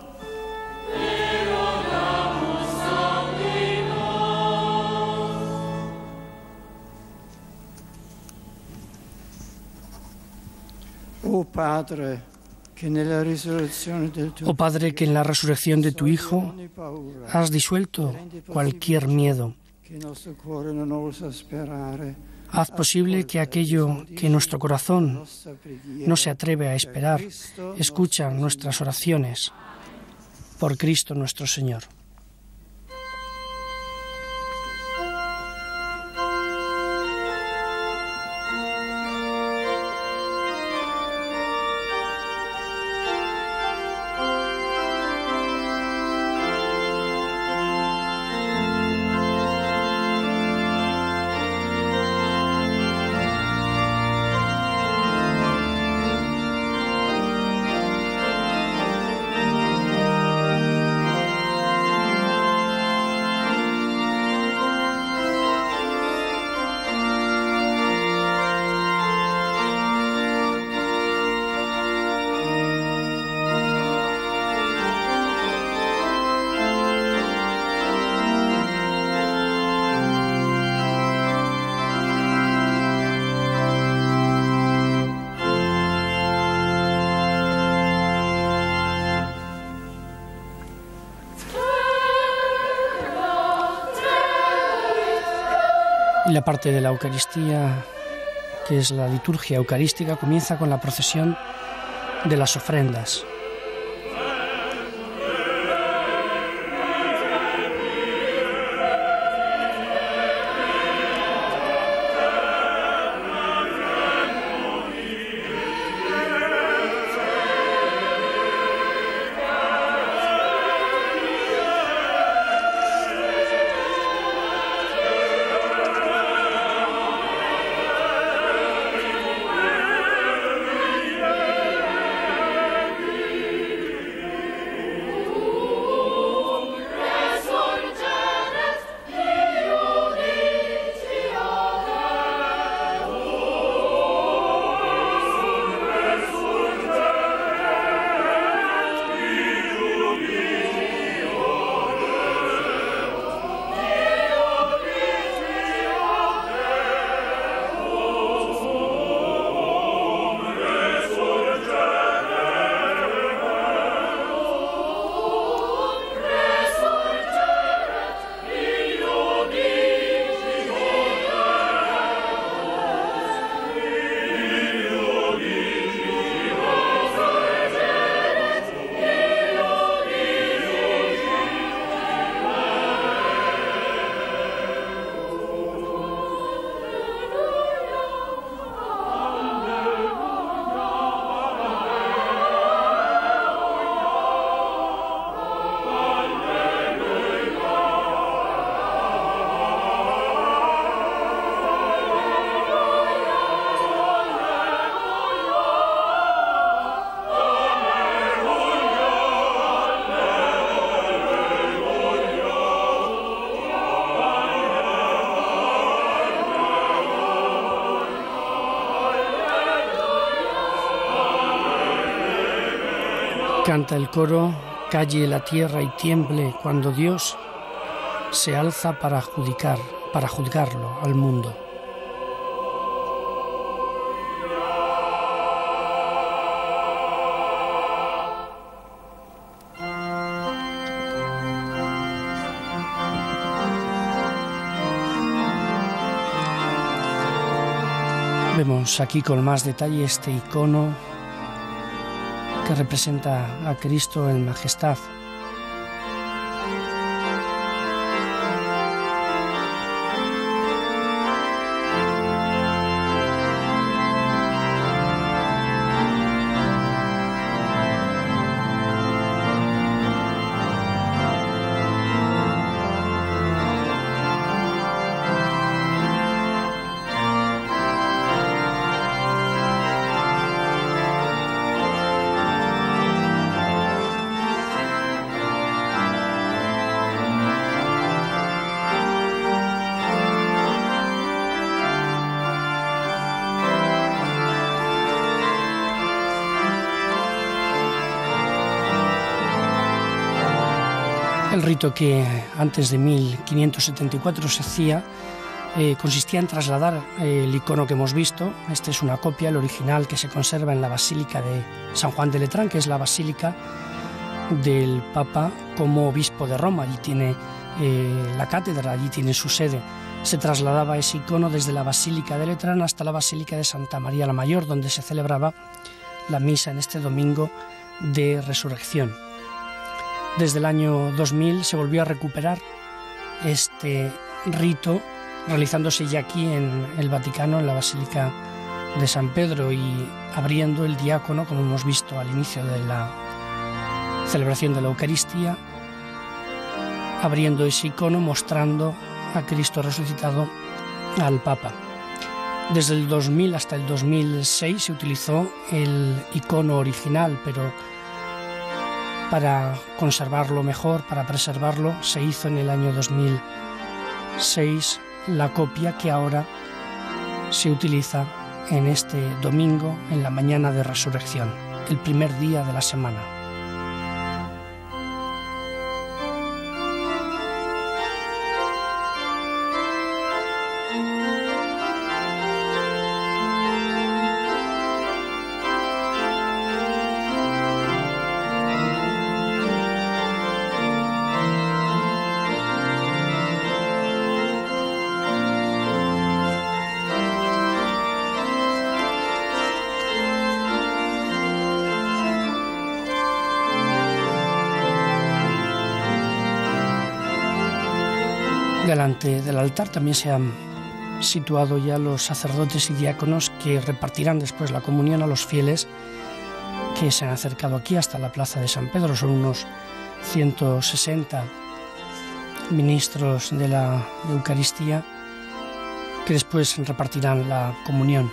O Padre, que nella risurrezione del tuo Oh Padre, que en la resurrección de tu Hijo has disuelto cualquier miedo. che il nostro cuore non osa sperare, Haz posible que aquello que nuestro corazón no se atreve a esperar, escucha nuestras oraciones. Por Cristo nuestro Señor. Y la parte de la Eucaristía, que es la liturgia eucarística, comienza con la procesión de las ofrendas. Canta el coro, calle la tierra y tiemble cuando Dios se alza para juzgarlo al mundo. Vemos aquí con más detalle este icono que representa a Cristo en majestad. El rito que antes de 1574 se hacía consistía en trasladar el icono que hemos visto. Este es una copia, el original, que se conserva en la Basílica de San Juan de Letrán, que es la basílica del Papa como obispo de Roma. Allí tiene la cátedra, allí tiene su sede. Se trasladaba ese icono desde la Basílica de Letrán hasta la Basílica de Santa María la Mayor, donde se celebraba la misa en este domingo de Resurrección. Desde el año 2000 se volvió a recuperar este rito, realizándose ya aquí en el Vaticano, en la Basílica de San Pedro, y abriendo el diácono, como hemos visto al inicio de la celebración de la Eucaristía, abriendo ese icono, mostrando a Cristo resucitado al Papa. Desde el 2000 hasta el 2006 se utilizó el icono original, pero para conservarlo mejor, para preservarlo, se hizo en el año 2006 la copia que ahora se utiliza en este domingo, en la mañana de Resurrección, el primer día de la semana. Delante del altar también se han situado ya los sacerdotes y diáconos que repartirán después la comunión a los fieles que se han acercado aquí hasta la plaza de San Pedro. Son unos 160 ministros de la Eucaristía que después repartirán la comunión.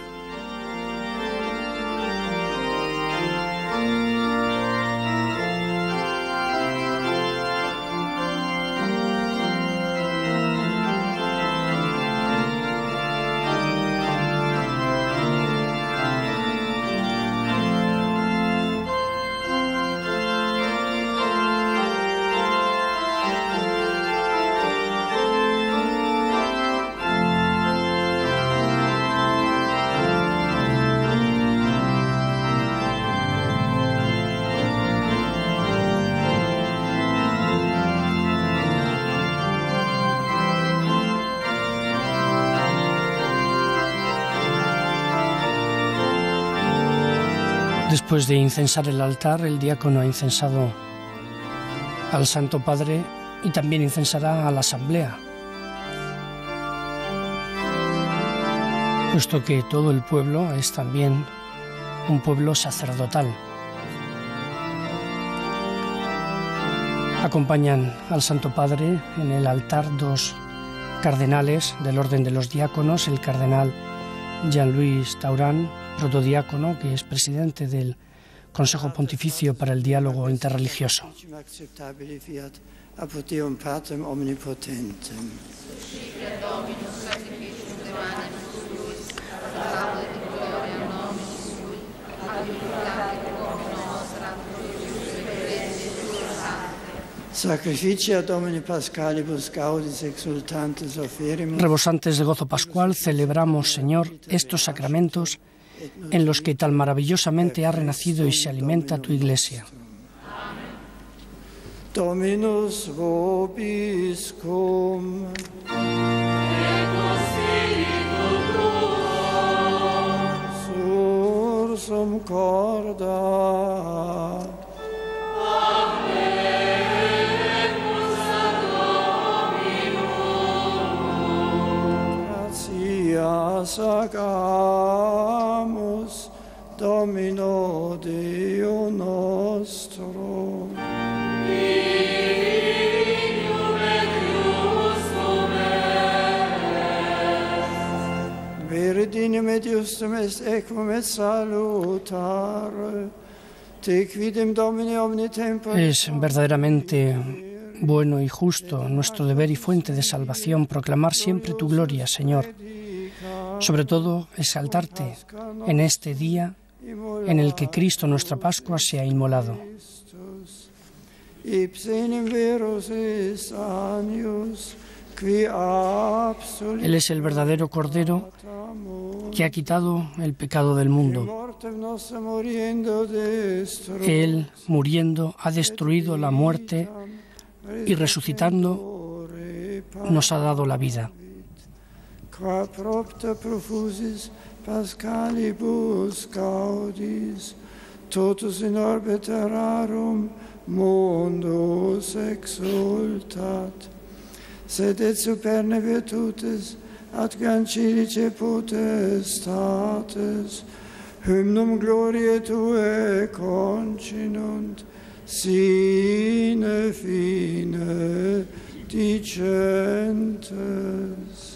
Después de incensar el altar, el diácono ha incensado al Santo Padre y también incensará a la asamblea, puesto que todo el pueblo es también un pueblo sacerdotal. Acompañan al Santo Padre en el altar dos cardenales del orden de los diáconos, el cardenal Jean-Louis Tauran, protodiácono, que es presidente del Consejo Pontificio para el Diálogo Interreligioso. Rebosantes de gozo pascual, celebramos, Señor, estos sacramentos en los que tan maravillosamente ha renacido y se alimenta tu Iglesia. Dominus vobiscum. Sursum corda. Gratias agamus Domino Deo nostro. Veridinem et justum est equum et salutare, te quidem Domine omni tempore. Es verdaderamente bueno y justo, nuestro deber y fuente de salvación, proclamar siempre tu gloria, Señor. Sobre todo, exaltarte en este día en el que Cristo, nuestra Pascua, se ha inmolado. Él es el verdadero Cordero que ha quitado el pecado del mundo. Él, muriendo, ha destruido la muerte y resucitando nos ha dado la vida. Qua propter profusis Pascalibus gaudis, totus in orbe terrarum mundus exultat, sed et superne virtutes ad cancilice potestates, hymnum gloriae Tuae continunt, sine fine dicentes.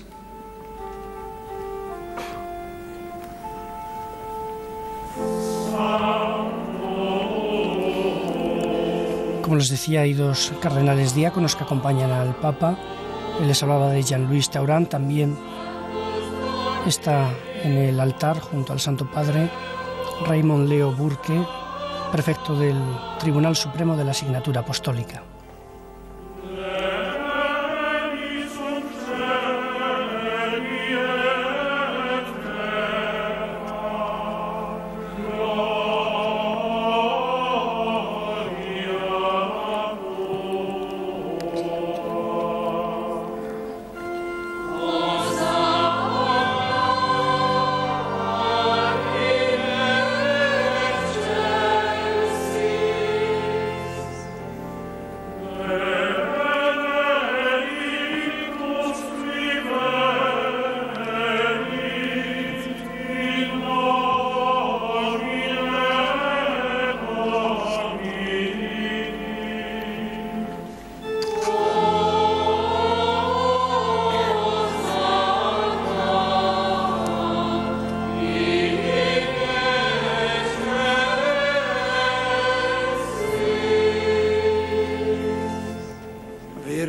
Como les decía, hay dos cardenales diáconos que acompañan al Papa. Él les hablaba de Jean-Louis Tauran, también está en el altar junto al Santo Padre Raymond Leo Burke, prefecto del Tribunal Supremo de la Asignatura Apostólica.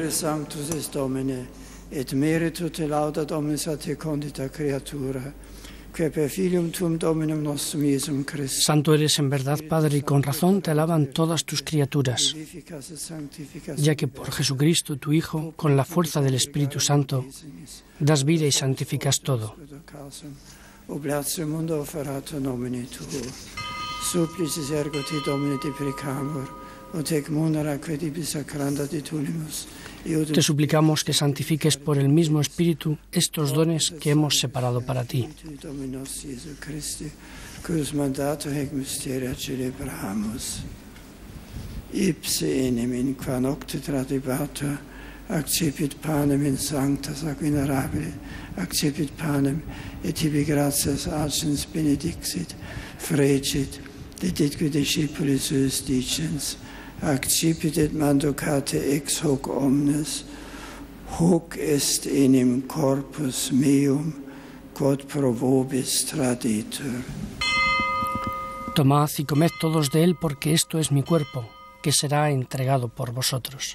Miserere Sanctus est Domine, et meritu te laudat omnis a te condita creatura, que per filium tuum Dominum nostrum Iesum Christum. Santo eres en verdad, Padre, y con razón te alaban todas tus criaturas, ya que por Jesucristo, tu Hijo, con la fuerza del Espíritu Santo, das vida y santificas todo. Oblatium mundo offerato nomine tuo. Supplicis ergo te Domine te precamur, ut ec munera credibis sacranda titulimus. Te suplicamos que santifiques por el mismo Espíritu estos dones que hemos separado para ti. Cus mandato hec mysteria celebramus. Ipse enim in qua nocte tradibatur, accepit panem in sancta sac venerabile, accepit panem, et tibi gratias acens benedixit, frecit, deditque discipulis suus dicens, accipit et mandocate ex hoc omnes, hoc est enim corpus meum, quod pro vobis traditur. Tomad y comed todos de él, porque esto es mi cuerpo, que será entregado por vosotros.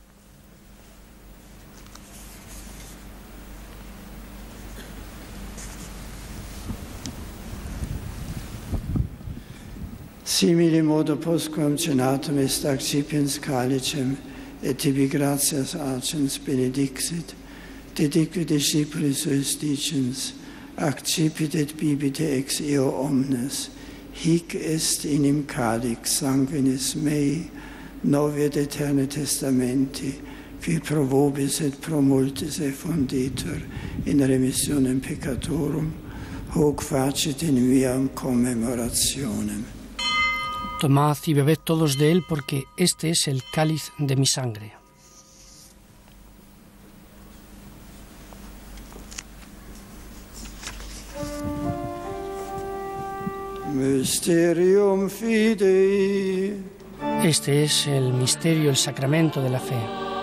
Simile modo postquam cenatum est accipiens calicem, et tibi gratias acens benedixit, dedicque discipulis suus dicens, accipit et bibite ex eo omnes, hic est inim calix sanguinis mei, novi et aeterni testamenti, qui pro vobis et pro multis effunditur in remissionem peccatorum, hoc facit in viam commemorationem. Tomad y bebed todos de él, porque este es el cáliz de mi sangre. Mysterium fidei. Este es el misterio, el sacramento de la fe.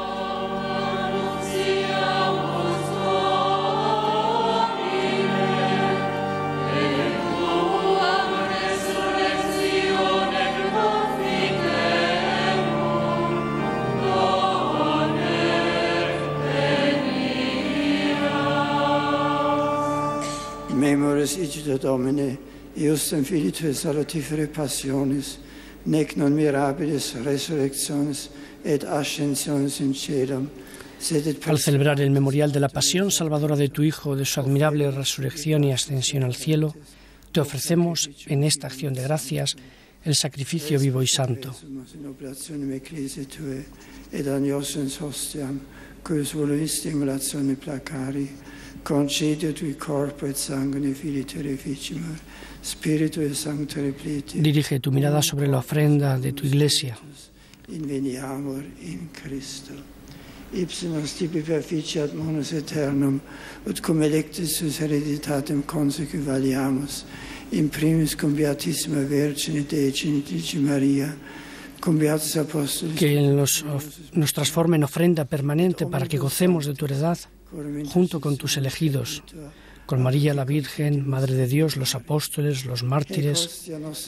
Memoris icita Domine, iustem Filii Tui salutifere passionis, nec non mirabilis resurrectionis et ascensionis in caelum. Al celebrar el memorial de la pasión salvadora de tu Hijo, de su admirable resurrección y ascensión al cielo, te ofrecemos en esta acción de gracias el sacrificio vivo y santo. Concedio tui corpo et sanguine Filii Tui reficimur, Spiritu et Sancto replete. Dirige tu mirada sobre la ofrenda de tu Iglesia. Inveniamur in Christo. Ipse nos tibi perficiat munus aeternum, ut cum electis sus hereditatem consequivaliamus, in primis cum Beatissima Virgine Dei Genitrice Maria, cum Beatus Apostolis. Que nos transforme en ofrenda permanente para que gocemos de tu heredad, junto con tus elegidos, con María la Virgen, Madre de Dios, los apóstoles, los mártires.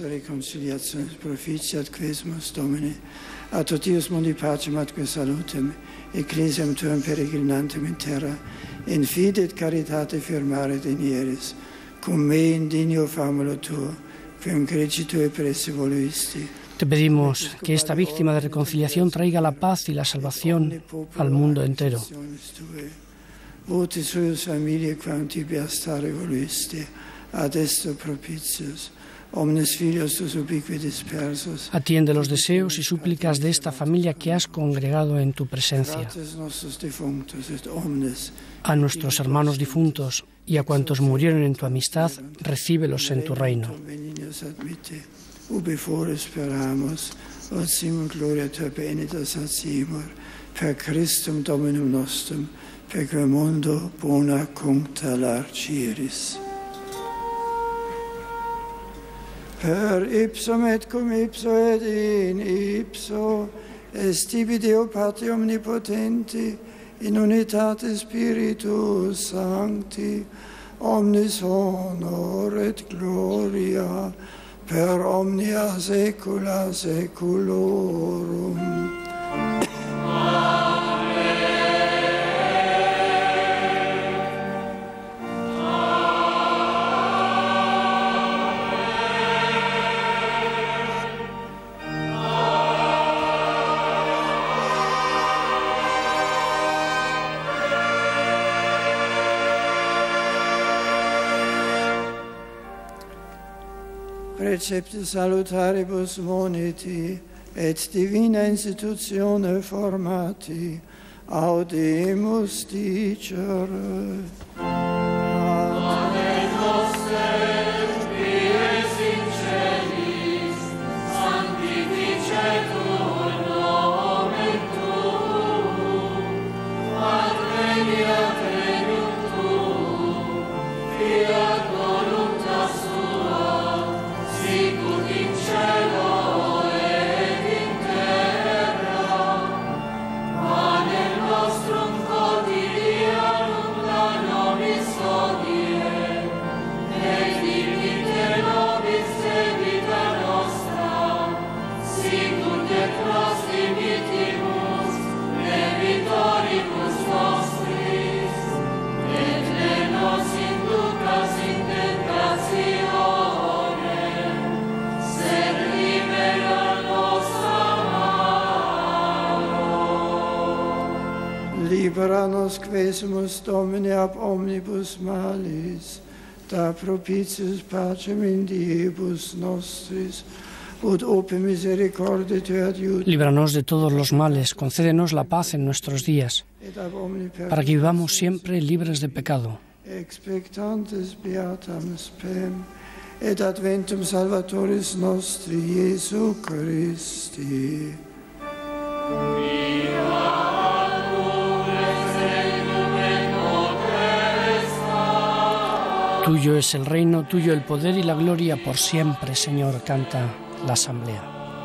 A totius mundi pacem atque salutem, ecclesiam tuam peregrinantem in terra, in fide et caritate firmare denieris, cum me indignio famulo tuo, quem creci tue presse voluisti. Te pedimos que esta víctima de reconciliación traiga la paz y la salvación al mundo entero. Votis suius familiae quam tibi astare voluisti, ad esto propitius, omnes filios tus ubique dispersos. Atiende los deseos y súplicas de esta familia que has congregado en tu presencia. A nuestros hermanos difuntos y a cuantos murieron en tu amistad, recíbelos en tu reino. Ubi fore speramus, ut simul gloria tua benitas adsimur, per Christum Dominum nostrum, perque mundo bona cuncta largiris. Per ipsum et cum ipso et in ipso, est tibi Deo Patri omnipotenti, in unitate Spiritus Sancti, omnis honor et gloria, per omnia saecula saeculorum. Amen. precepti salutaribus moniti, et divina institutione formati, audimus dicere. Pater noster, qui es in celis, sanctificetur nomen tuum, adveniat regnum tuum, fiat voluntas tua, sicut in cielo et in terra. Panem nostrum quotidianum da nobis hodie, et dimitte nobis debita nostra, sicut et nos dimittimus debitoribus nostris, et ne nos inducas in tentationem, sed libera nos a malo. Libera nos quesumus Domine ab omnibus malis, da propitius pacem in diebus nostris, ut ope misericordia te adiuti, Líbranos de todos los males, concédenos la paz en nuestros días, et ab omni para que vivamos siempre libres de pecado, expectantes beatam spem, et adventum Salvatoris nostri, Iesu Christi. Tuyo es el reino, tuyo el poder y la gloria por siempre, Señor, canta la asamblea.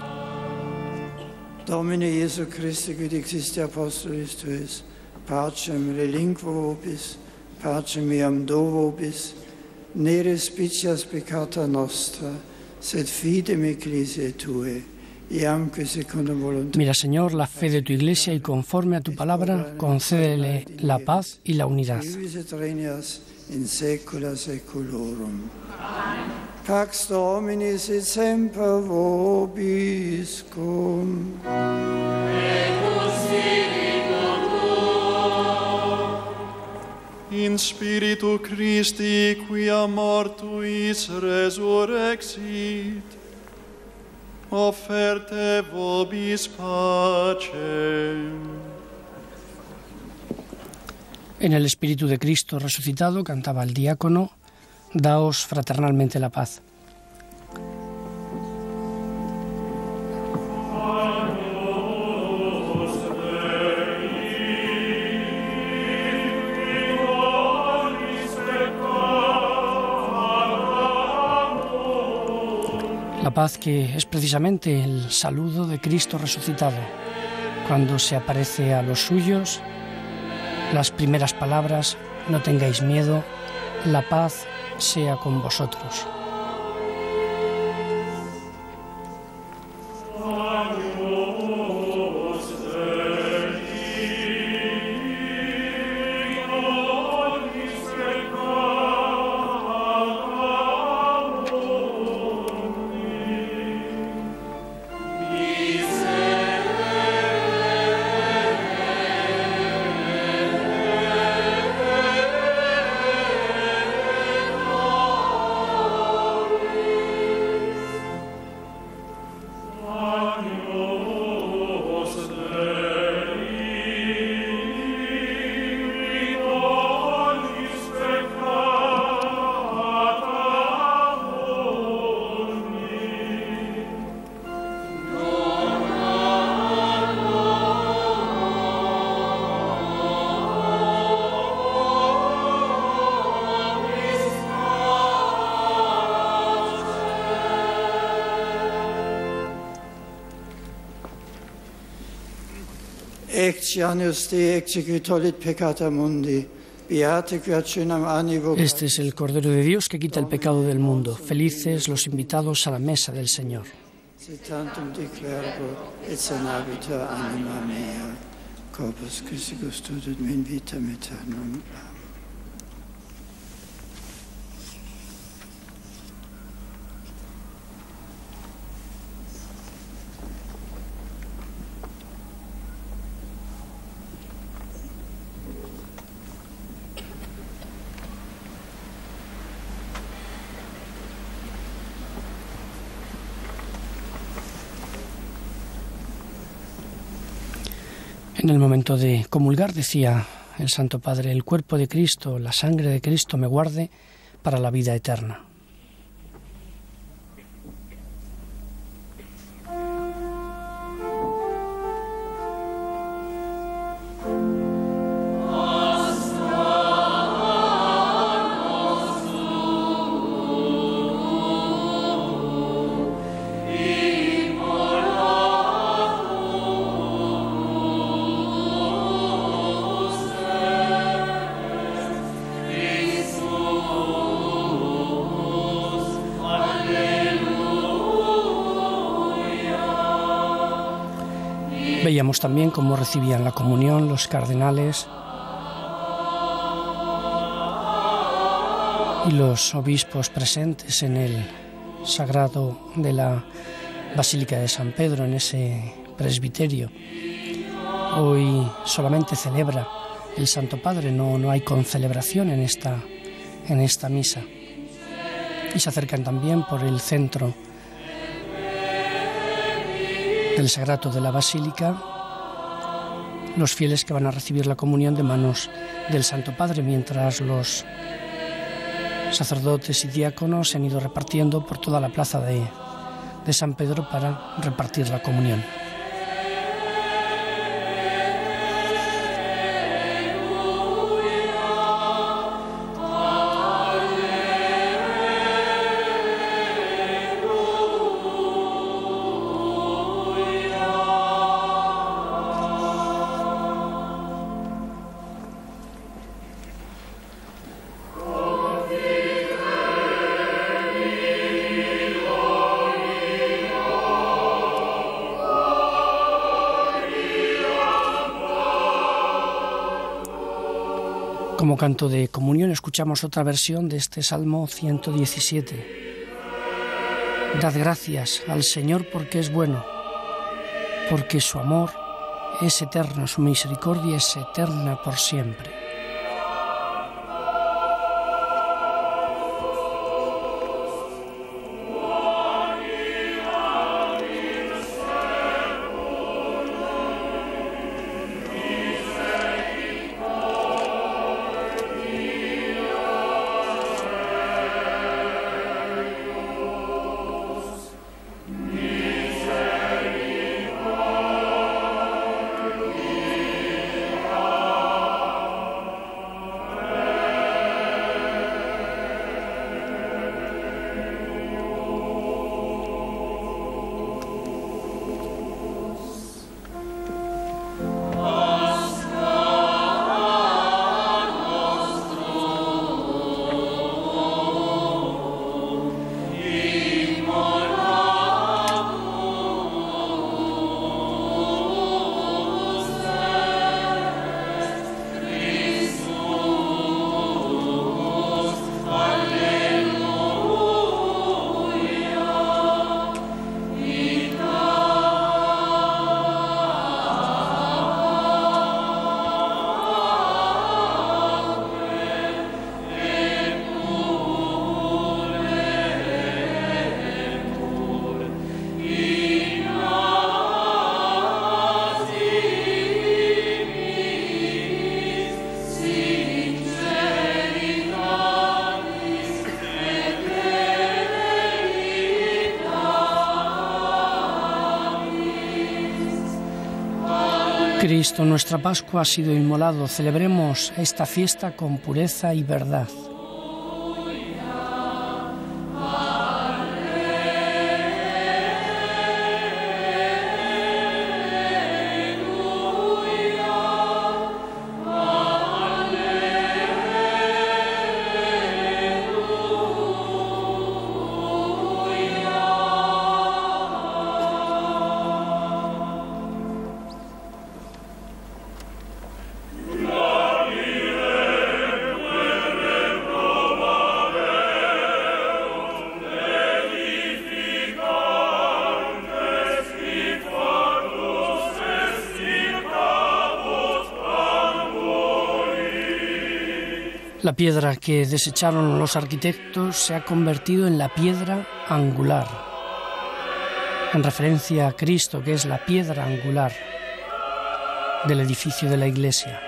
Domine Iesu Christi, quid existi apostolis tuis, pacem relinquo vobis, pacem meam do vobis, ne respicias peccata nostra, sed fidem ecclesiae tue, iamque secundum voluntatem. Mira, Señor, la fe de tu iglesia y conforme a tu palabra, concédele la paz y la unidad. Vivis et regnas in saecula saeculorum. Pax Domini sit semper vobiscum. In spiritu Christi, quia mortuis resurrexit, offerte vobis pacem. En el Espíritu de Cristo resucitado, cantaba el diácono, daos fraternalmente la paz. La paz que es precisamente el saludo de Cristo resucitado. Cuando se aparece a los suyos, las primeras palabras, no tengáis miedo, la paz sea con vosotros. Ecce Agnus Dei, ecce qui tollit peccata mundi. Beate qui accenam animo. Este es el Cordero de Dios que quita el pecado del mundo. Felices los invitados a la mesa del Señor. Se tantum dic verbo, et sanabita anima mea. Corpus Christi custodiet me in vitam aeternam. En el momento de comulgar decía el Santo Padre: el cuerpo de Cristo, la sangre de Cristo me guarde para la vida eterna. Veíamos también cómo recibían la comunión los cardenales y los obispos presentes en el sagrado de la Basílica de San Pedro, en ese presbiterio. Hoy solamente celebra el Santo Padre, no hay concelebración en esta misa. Y se acercan también por el centro del sagrato de la Basílica los fieles que van a recibir la comunión de manos del Santo Padre, mientras los sacerdotes y diáconos se han ido repartiendo por toda la plaza de San Pedro para repartir la comunión. Como canto de comunión escuchamos otra versión de este Salmo 117. Dad gracias al Señor porque es bueno, porque su amor es eterno, su misericordia es eterna por siempre. Cristo, nuestra Pascua, ha sido inmolado. Celebremos esta fiesta con pureza y verdad. La piedra que desecharon los arquitectos se ha convertido en la piedra angular, en referencia a Cristo, que es la piedra angular. del edificio de la iglesia.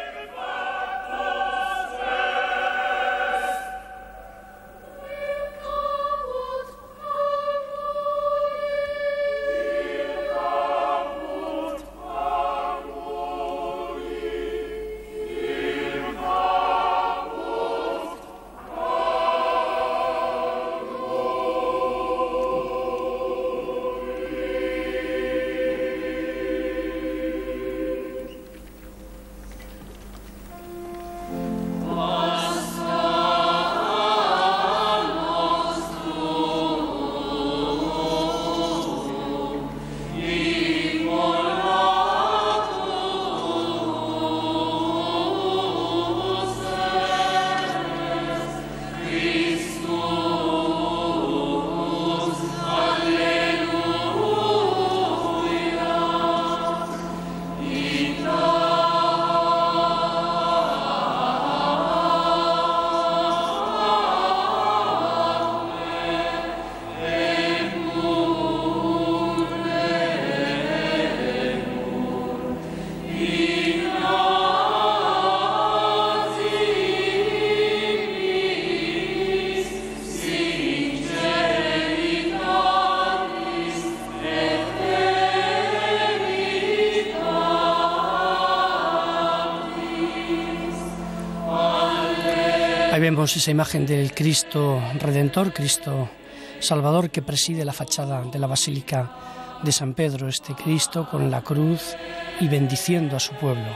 Ahí vemos esa imagen del Cristo Redentor, Cristo Salvador, que preside la fachada de la Basílica de San Pedro, este Cristo con la cruz y bendiciendo a su pueblo.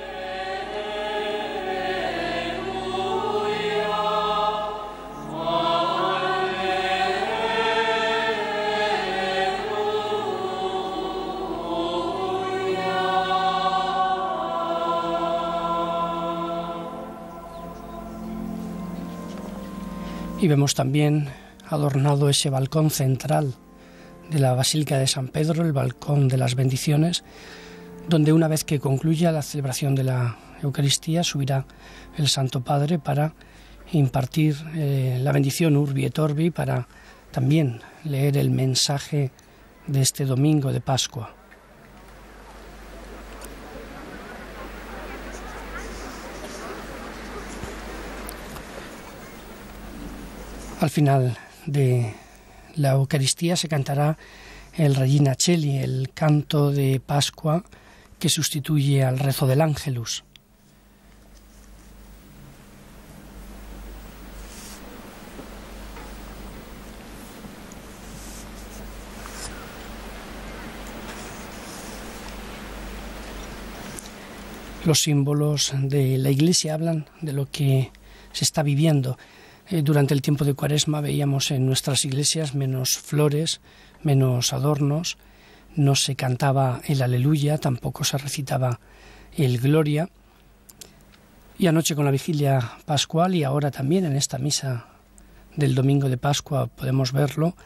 Y vemos también adornado ese balcón central de la Basílica de San Pedro, el balcón de las bendiciones, donde una vez que concluya la celebración de la Eucaristía subirá el Santo Padre para impartir la bendición Urbi et Orbi, para también leer el mensaje de este domingo de Pascua. Al final de la Eucaristía se cantará el Regina Coeli, el canto de Pascua que sustituye al rezo del Ángelus. Los símbolos de la Iglesia hablan de lo que se está viviendo. Durante el tiempo de Cuaresma veíamos en nuestras iglesias menos flores, menos adornos, no se cantaba el Aleluya, tampoco se recitaba el Gloria. Y anoche con la vigilia pascual y ahora también en esta misa del domingo de Pascua podemos verlo,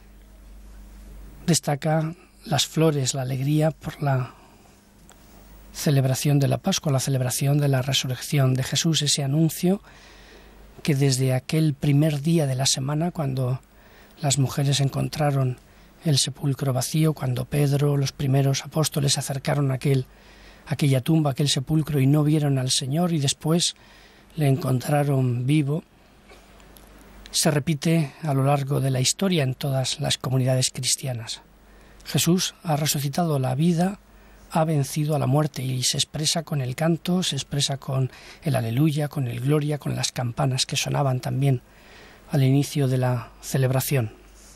destaca las flores, la alegría por la celebración de la Pascua, la celebración de la resurrección de Jesús, ese anuncio que desde aquel primer día de la semana, cuando las mujeres encontraron el sepulcro vacío, cuando Pedro, los primeros apóstoles, se acercaron a aquella tumba, aquel sepulcro, y no vieron al Señor, y después le encontraron vivo, se repite a lo largo de la historia en todas las comunidades cristianas. Jesús ha resucitado, la vida ha vencido a la muerte, y se expresa con el canto, se expresa con el Aleluya, con el Gloria, con las campanas que sonaban también al inicio de la celebración.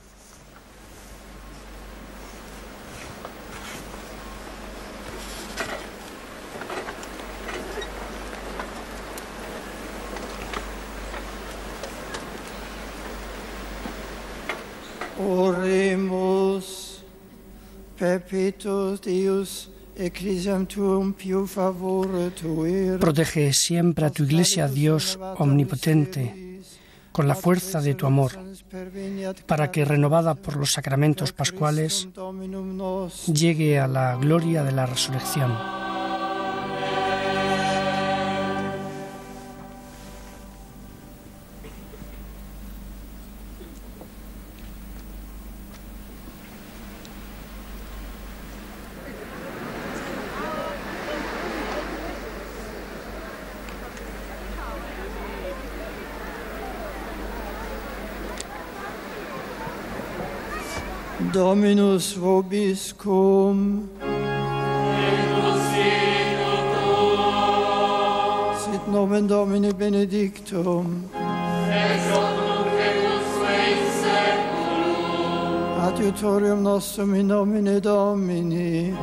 Oremus, perpetuus Deus, protege siempre a tu Iglesia, Dios omnipotente, con la fuerza de tu amor, para que, renovada por los sacramentos pascuales, llegue a la gloria de la resurrección. Dominus vobiscum. Sit nomen Domini benedictum. Adiutorium nostrum in nomine Domini.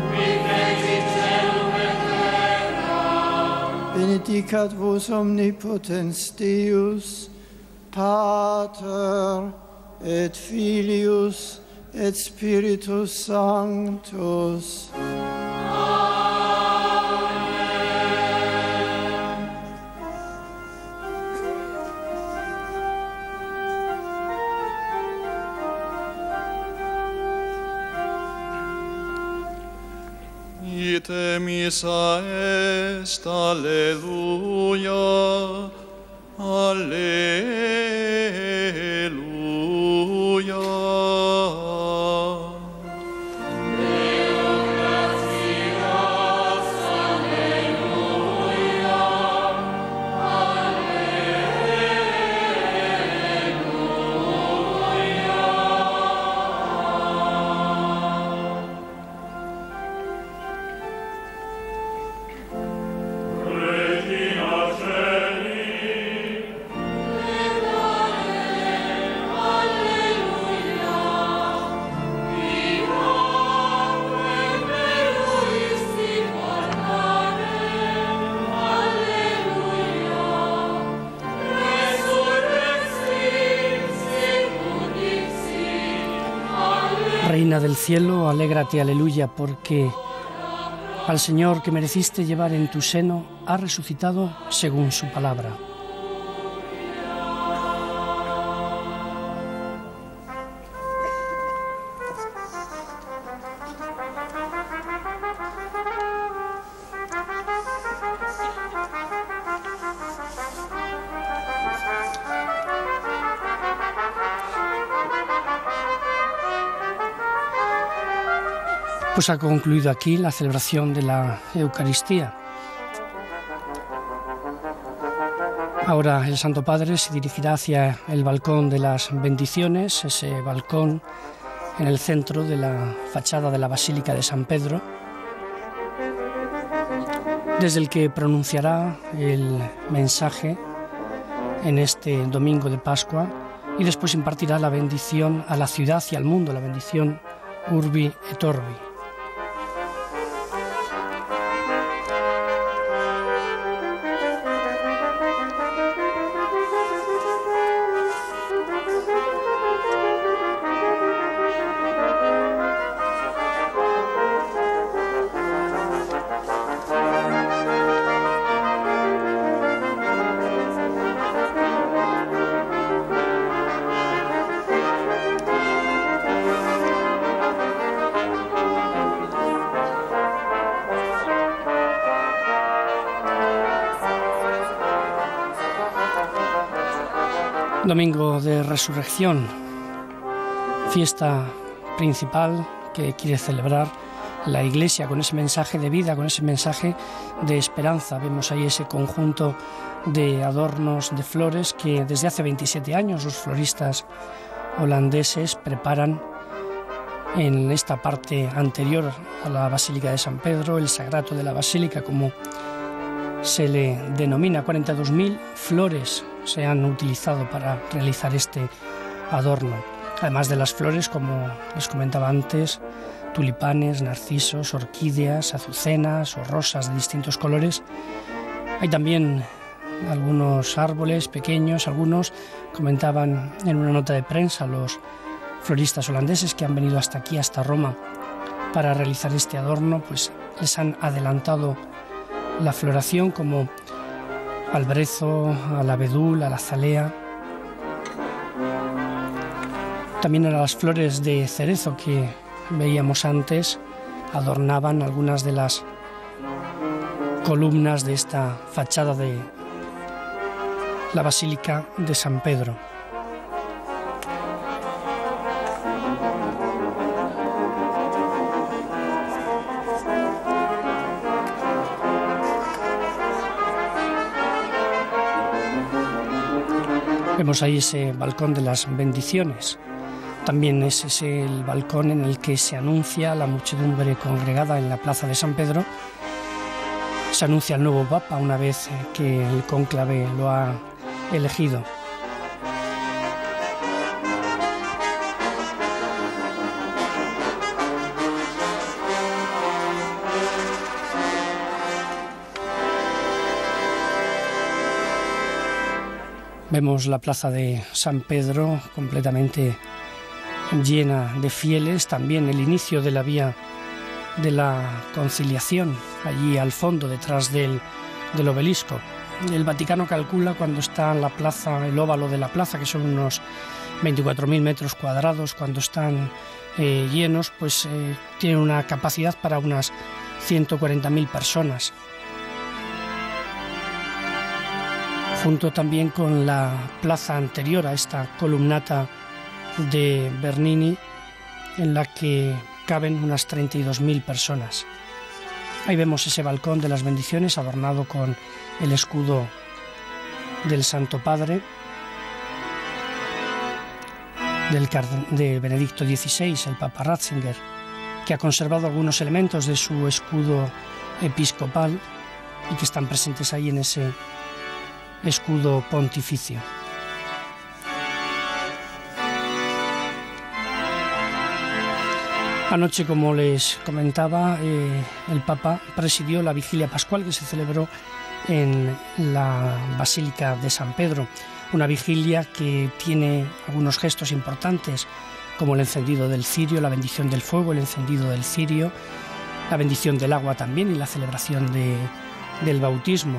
Benedicat vos omnipotens Deus, Pater et Filius et Spiritus Sanctus. Ite missa est, alleluia, alleluia. Deo gratias, alleluia, Reina del cielo, alégrate, aleluya, porque al Señor que mereciste llevar en tu seno ha resucitado según su palabra. Pues ha concluido aquí la celebración de la Eucaristía. Ahora el Santo Padre se dirigirá hacia el balcón de las bendiciones, ese balcón en el centro de la fachada de la Basílica de San Pedro, desde el que pronunciará el mensaje en este domingo de Pascua y después impartirá la bendición a la ciudad y al mundo, la bendición Urbi et Orbi. Domingo de Resurrección, fiesta principal que quiere celebrar la Iglesia con ese mensaje de vida, con ese mensaje de esperanza. Vemos ahí ese conjunto de adornos de flores que desde hace 27 años los floristas holandeses preparan en esta parte anterior a la Basílica de San Pedro, el Sagrato de la Basílica, como se le denomina. 42.000 flores se han utilizado para realizar este adorno. Además de las flores, como les comentaba antes, tulipanes, narcisos, orquídeas, azucenas o rosas de distintos colores. Hay también algunos árboles pequeños, algunos comentaban en una nota de prensa los floristas holandeses que han venido hasta aquí, hasta Roma, para realizar este adorno, pues les han adelantado la floración, como al brezo, al abedul, a la azalea, también a las flores de cerezo que veíamos antes, adornaban algunas de las columnas de esta fachada de la Basílica de San Pedro. Vemos ahí ese balcón de las bendiciones, También ese es el balcón en el que se anuncia la muchedumbre congregada en la plaza de San Pedro. Se anuncia el nuevo Papa una vez que el cónclave lo ha elegido. Vemos la plaza de San Pedro completamente llena de fieles, también el inicio de la vía de la conciliación, allí al fondo, detrás del obelisco. El Vaticano calcula cuando está en la plaza, el óvalo de la plaza, que son unos 24.000 metros cuadrados, cuando están llenos, pues tiene una capacidad para unas 140.000 personas. Junto también con la plaza anterior a esta columnata de Bernini, en la que caben unas 32.000 personas. Ahí vemos ese balcón de las bendiciones adornado con el escudo del Santo Padre, de Benedicto XVI, el Papa Ratzinger, que ha conservado algunos elementos de su escudo episcopal y que están presentes ahí en ese escudo pontificio. Anoche, como les comentaba, el Papa presidió la vigilia pascual que se celebró en la Basílica de San Pedro, una vigilia que tiene algunos gestos importantes, como el encendido del cirio, la bendición del fuego, el encendido del cirio, la bendición del agua también y la celebración del bautismo.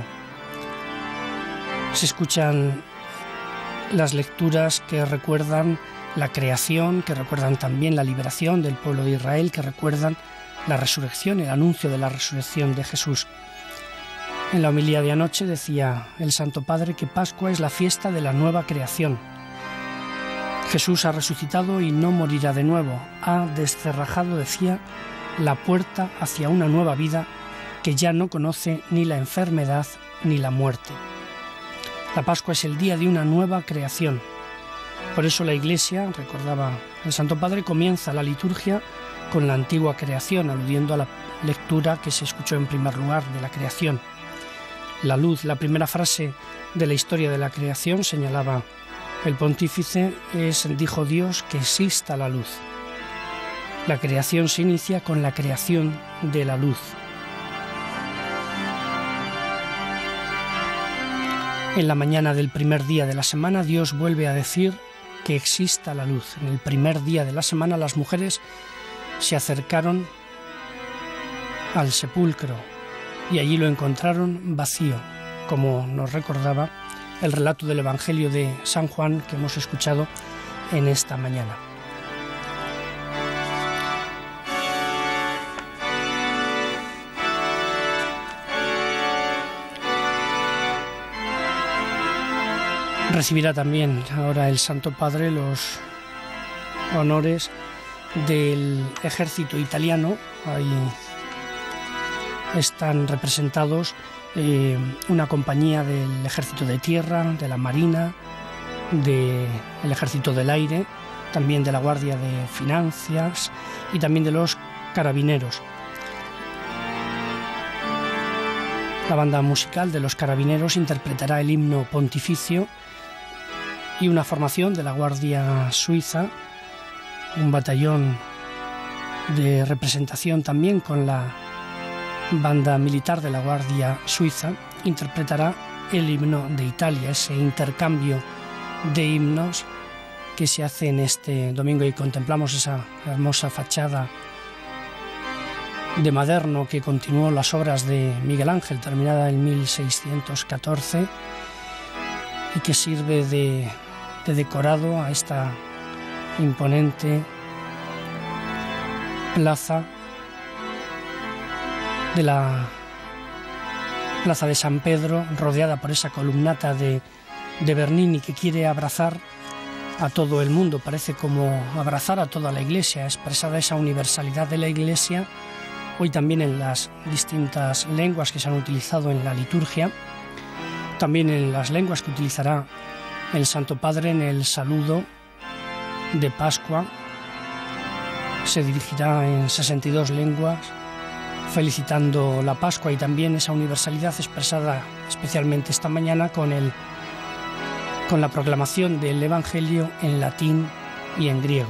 Se escuchan las lecturas que recuerdan la creación, que recuerdan también la liberación del pueblo de Israel, que recuerdan la resurrección, el anuncio de la resurrección de Jesús. En la homilía de anoche decía el Santo Padre que Pascua es la fiesta de la nueva creación. Jesús ha resucitado y no morirá de nuevo. Ha descerrajado, decía, la puerta hacia una nueva vida que ya no conoce ni la enfermedad ni la muerte. La Pascua es el día de una nueva creación. Por eso la Iglesia, recordaba el Santo Padre, comienza la liturgia con la antigua creación, aludiendo a la lectura que se escuchó en primer lugar de la creación. La luz, la primera frase de la historia de la creación, señalaba el pontífice, es: dijo Dios que exista la luz. La creación se inicia con la creación de la luz. En la mañana del primer día de la semana, Dios vuelve a decir que exista la luz. En el primer día de la semana, las mujeres se acercaron al sepulcro y allí lo encontraron vacío, como nos recordaba el relato del Evangelio de San Juan que hemos escuchado en esta mañana. Recibirá también ahora el Santo Padre los honores del ejército italiano. Ahí están representados una compañía del ejército de tierra, de la marina, del ejército del aire, también de la Guardia de Finanzas y también de los carabineros. La banda musical de los carabineros interpretará el himno pontificio y una formación de la Guardia Suiza, un batallón de representación también con la banda militar de la Guardia Suiza, interpretará el himno de Italia, ese intercambio de himnos que se hace en este domingo, y contemplamos esa hermosa fachada de Maderno que continuó las obras de Miguel Ángel, terminada en 1614, y que sirve de decorado a esta imponente plaza de la plaza de San Pedro, rodeada por esa columnata de Bernini que quiere abrazar a todo el mundo, parece como abrazar a toda la Iglesia, expresada esa universalidad de la Iglesia, hoy también en las distintas lenguas que se han utilizado en la liturgia, también en las lenguas que utilizará el Santo Padre en el saludo de Pascua se dirigirá en 62 lenguas, felicitando la Pascua y también esa universalidad expresada especialmente esta mañana con la proclamación del Evangelio en latín y en griego.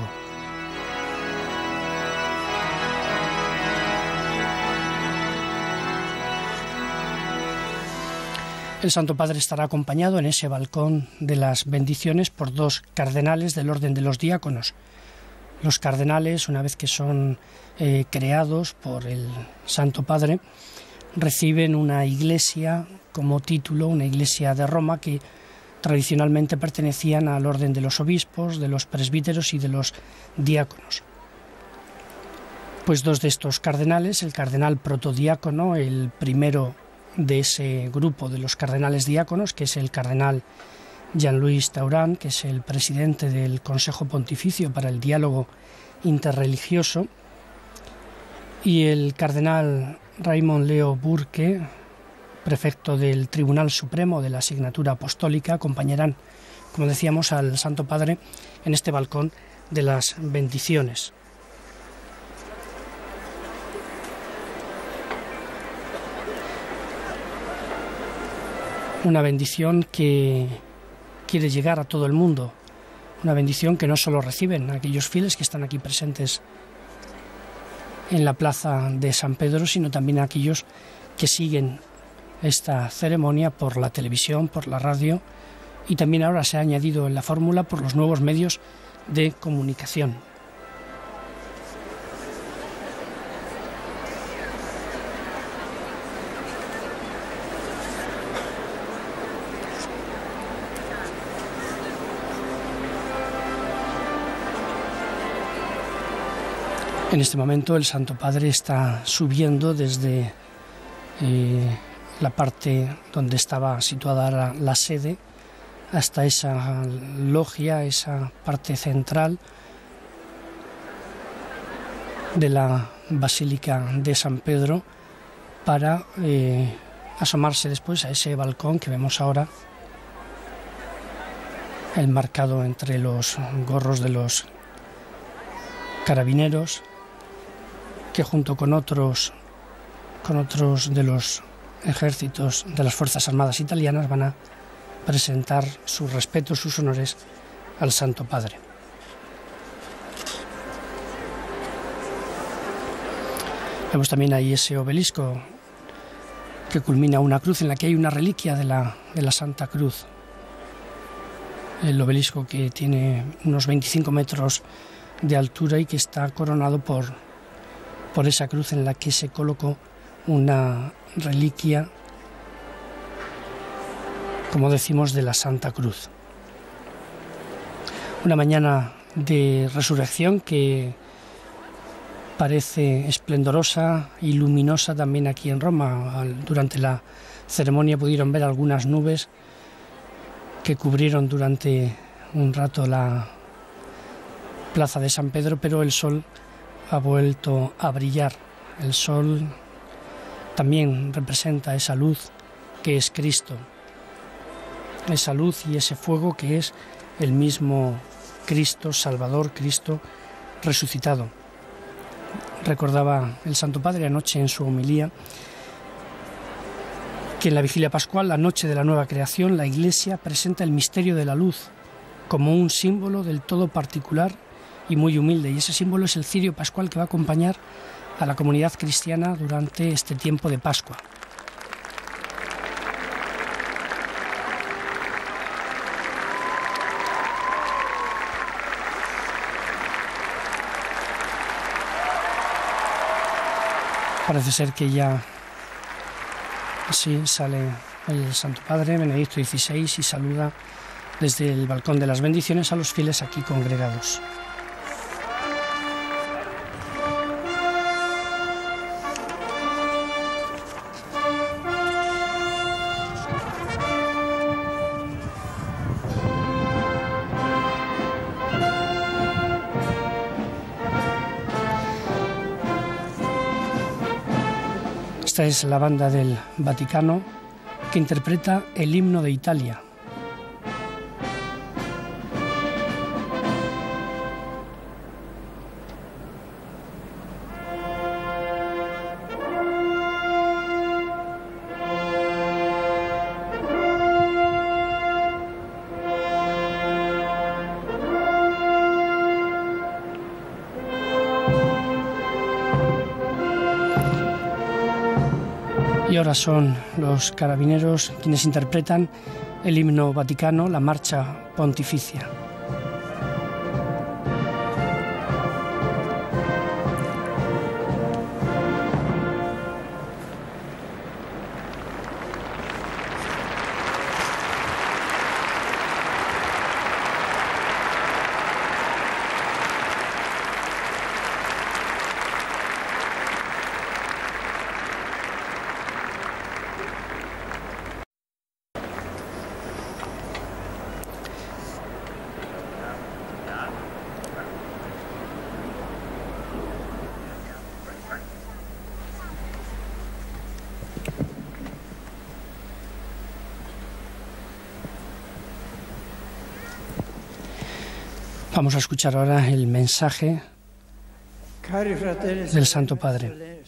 El Santo Padre estará acompañado en ese balcón de las bendiciones por 2 cardenales del orden de los diáconos. Los cardenales, una vez que son creados por el Santo Padre, reciben una iglesia como título, una iglesia de Roma que tradicionalmente pertenecían al orden de los obispos, de los presbíteros y de los diáconos. Pues 2 de estos cardenales, el cardenal protodiácono, el primero de ese grupo de los cardenales diáconos, que es el cardenal Jean-Louis Tauran, que es el presidente del Consejo Pontificio para el Diálogo Interreligioso, y el cardenal Raymond Leo Burke, prefecto del Tribunal Supremo de la Asignatura Apostólica, acompañarán, como decíamos, al Santo Padre en este balcón de las bendiciones. Una bendición que quiere llegar a todo el mundo, una bendición que no solo reciben aquellos fieles que están aquí presentes en la plaza de San Pedro, sino también aquellos que siguen esta ceremonia por la televisión, por la radio, y también ahora se ha añadido en la fórmula por los nuevos medios de comunicación. En este momento el Santo Padre está subiendo desde la parte donde estaba situada la sede hasta esa logia, esa parte central de la Basílica de San Pedro, para asomarse después a ese balcón que vemos ahora, enmarcado entre los gorros de los carabineros, que junto con otros de los ejércitos de las Fuerzas Armadas italianas van a presentar sus respetos, sus honores al Santo Padre. Vemos también ahí ese obelisco que culmina una cruz en la que hay una reliquia de la Santa Cruz. El obelisco que tiene unos 25 metros de altura y que está coronado por esa cruz en la que se colocó una reliquia, como decimos, de la Santa Cruz. Una mañana de resurrección que parece esplendorosa y luminosa también aquí en Roma. Durante la ceremonia pudieron ver algunas nubes que cubrieron durante un rato la plaza de San Pedro, pero el sol ha vuelto a brillar. El sol también representa esa luz que es Cristo, esa luz y ese fuego que es el mismo Cristo Salvador, Cristo resucitado. Recordaba el Santo Padre anoche en su homilía que en la vigilia pascual, la noche de la nueva creación, la Iglesia presenta el misterio de la luz como un símbolo del todo particular y muy humilde, y ese símbolo es el cirio pascual que va a acompañar a la comunidad cristiana durante este tiempo de Pascua. Parece ser que ya sí sale el Santo Padre Benedicto XVI y saluda desde el balcón de las bendiciones a los fieles aquí congregados. Esta es la banda del Vaticano que interpreta el himno de Italia. Y ahora son los carabineros quienes interpretan el himno vaticano, la marcha pontificia. Vamos a escuchar ahora el mensaje del Santo Padre.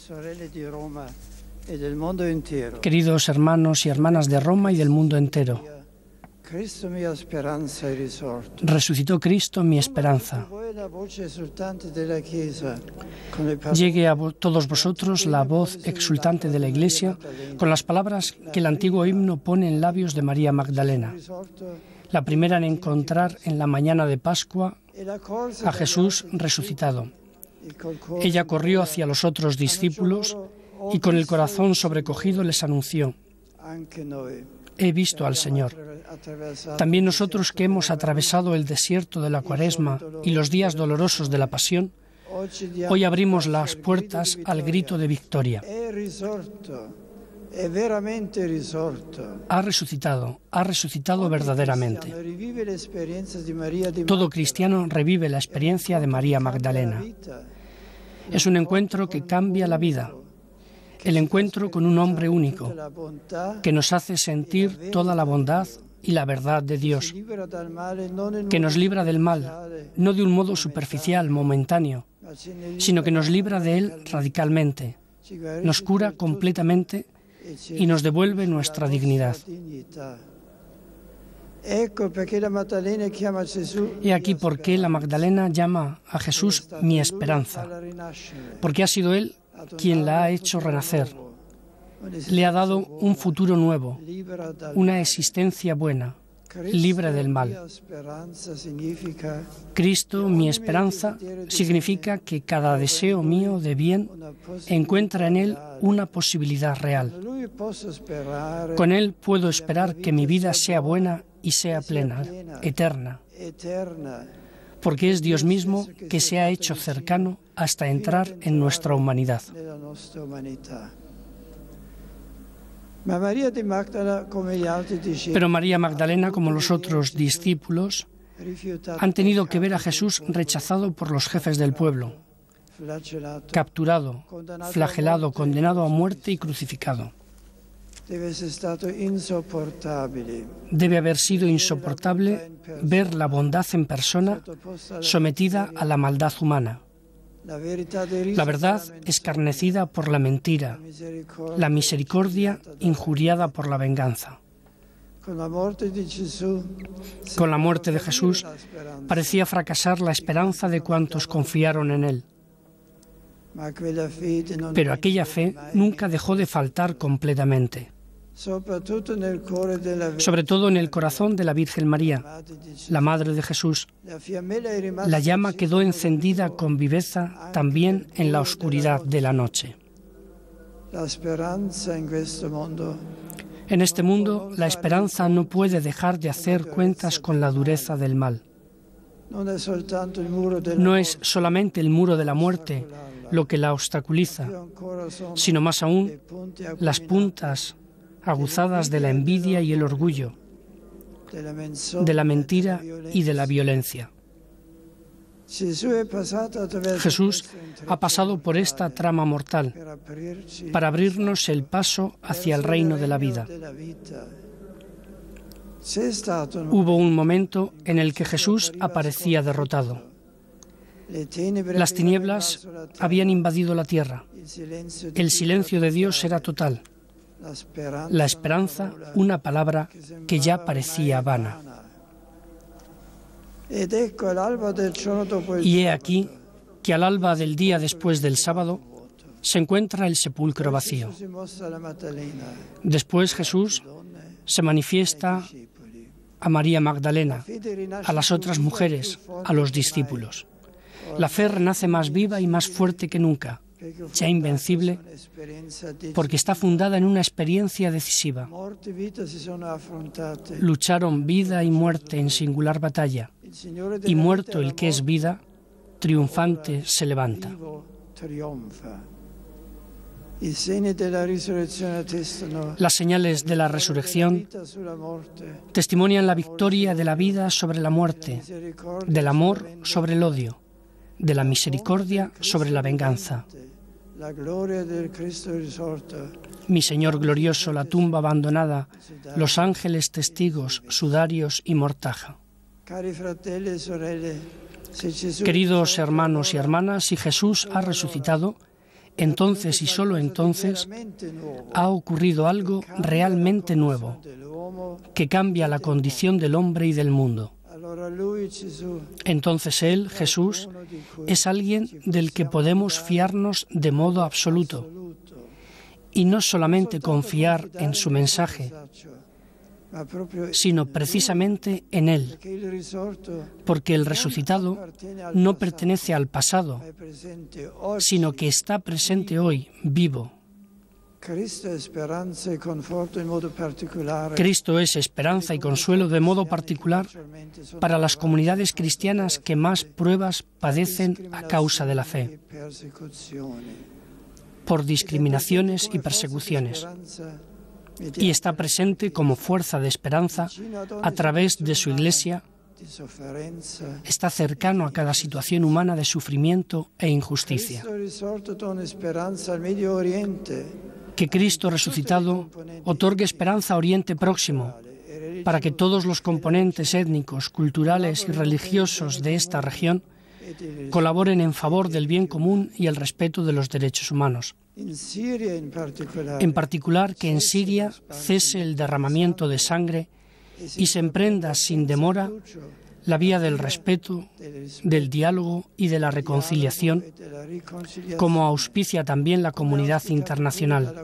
Queridos hermanos y hermanas de Roma y del mundo entero, resucitó Cristo, mi esperanza. Llegue a todos vosotros la voz exultante de la Iglesia con las palabras que el antiguo himno pone en labios de María Magdalena, la primera en encontrar en la mañana de Pascua a Jesús resucitado. Ella corrió hacia los otros discípulos y con el corazón sobrecogido les anunció: he visto al Señor. También nosotros que hemos atravesado el desierto de la Cuaresma y los días dolorosos de la Pasión, hoy abrimos las puertas al grito de victoria. Ha resucitado verdaderamente. Todo cristiano revive la experiencia de María Magdalena. Es un encuentro que cambia la vida, el encuentro con un hombre único, que nos hace sentir toda la bondad y la verdad de Dios, que nos libra del mal, no de un modo superficial, momentáneo, sino que nos libra de él radicalmente, nos cura completamente y nos devuelve nuestra dignidad. He aquí por qué la Magdalena llama a Jesús mi esperanza, porque ha sido Él quien la ha hecho renacer. Le ha dado un futuro nuevo, una existencia buena, libre del mal. Cristo, mi esperanza, significa que cada deseo mío de bien encuentra en Él una posibilidad real. Con Él puedo esperar que mi vida sea buena y sea plena, eterna, porque es Dios mismo que se ha hecho cercano hasta entrar en nuestra humanidad. Pero María Magdalena, como los otros discípulos, han tenido que ver a Jesús rechazado por los jefes del pueblo, capturado, flagelado, condenado a muerte y crucificado. Debe haber sido insoportable ver la bondad en persona sometida a la maldad humana. La verdad escarnecida por la mentira, la misericordia injuriada por la venganza. Con la muerte de Jesús parecía fracasar la esperanza de cuantos confiaron en Él. Pero aquella fe nunca dejó de faltar completamente. Sobre todo en el corazón de la Virgen María, la Madre de Jesús. La llama quedó encendida con viveza también en la oscuridad de la noche. En este mundo, la esperanza no puede dejar de hacer cuentas con la dureza del mal. No es solamente el muro de la muerte lo que la obstaculiza, sino más aún las puntas aguzadas de la envidia y el orgullo, de la mentira y de la violencia. Jesús ha pasado por esta trama mortal para abrirnos el paso hacia el reino de la vida. Hubo un momento en el que Jesús aparecía derrotado. Las tinieblas habían invadido la tierra. El silencio de Dios era total. La esperanza, una palabra que ya parecía vana. Y he aquí que al alba del día después del sábado, se encuentra el sepulcro vacío. Después Jesús se manifiesta a María Magdalena, a las otras mujeres, a los discípulos. La fe renace más viva y más fuerte que nunca, ya invencible, porque está fundada en una experiencia decisiva. Lucharon vida y muerte en singular batalla, y muerto el que es vida, triunfante se levanta. Las señales de la resurrección testimonian la victoria de la vida sobre la muerte, del amor sobre el odio, de la misericordia sobre la venganza. Mi Señor glorioso, la tumba abandonada, los ángeles testigos, sudarios y mortaja. Queridos hermanos y hermanas, si Jesús ha resucitado, entonces y solo entonces ha ocurrido algo realmente nuevo, que cambia la condición del hombre y del mundo. Entonces Él, Jesús, es alguien del que podemos fiarnos de modo absoluto, y no solamente confiar en su mensaje, sino precisamente en Él, porque el resucitado no pertenece al pasado, sino que está presente hoy, vivo. Cristo es esperanza y consuelo de modo particular para las comunidades cristianas que más pruebas padecen a causa de la fe, por discriminaciones y persecuciones, y está presente como fuerza de esperanza a través de su Iglesia. Está cercano a cada situación humana de sufrimiento e injusticia. Que Cristo resucitado otorgue esperanza a Oriente Próximo, para que todos los componentes étnicos, culturales y religiosos de esta región colaboren en favor del bien común y el respeto de los derechos humanos. En particular, que en Siria cese el derramamiento de sangre y se emprenda sin demora la vía del respeto, del diálogo y de la reconciliación, como auspicia también la comunidad internacional.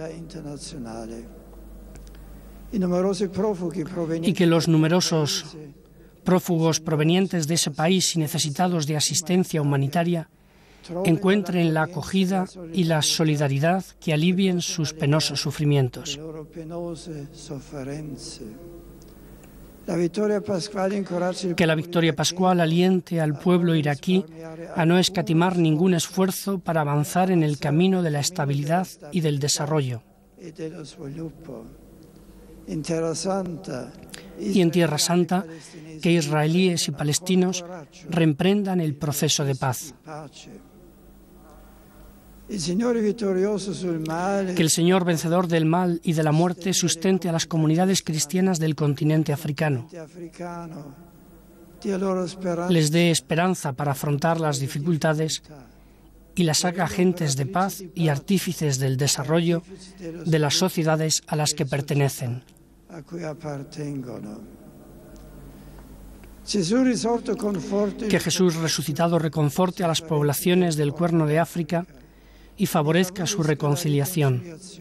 Y que los numerosos prófugos provenientes de ese país y necesitados de asistencia humanitaria encuentren la acogida y la solidaridad que alivien sus penosos sufrimientos. Que la victoria pascual aliente al pueblo iraquí a no escatimar ningún esfuerzo para avanzar en el camino de la estabilidad y del desarrollo. Y en Tierra Santa, que israelíes y palestinos reemprendan el proceso de paz. Que el Señor vencedor del mal y de la muerte sustente a las comunidades cristianas del continente africano. Les dé esperanza para afrontar las dificultades y las haga agentes de paz y artífices del desarrollo de las sociedades a las que pertenecen. Que Jesús resucitado reconforte a las poblaciones del Cuerno de África y favorezca su reconciliación.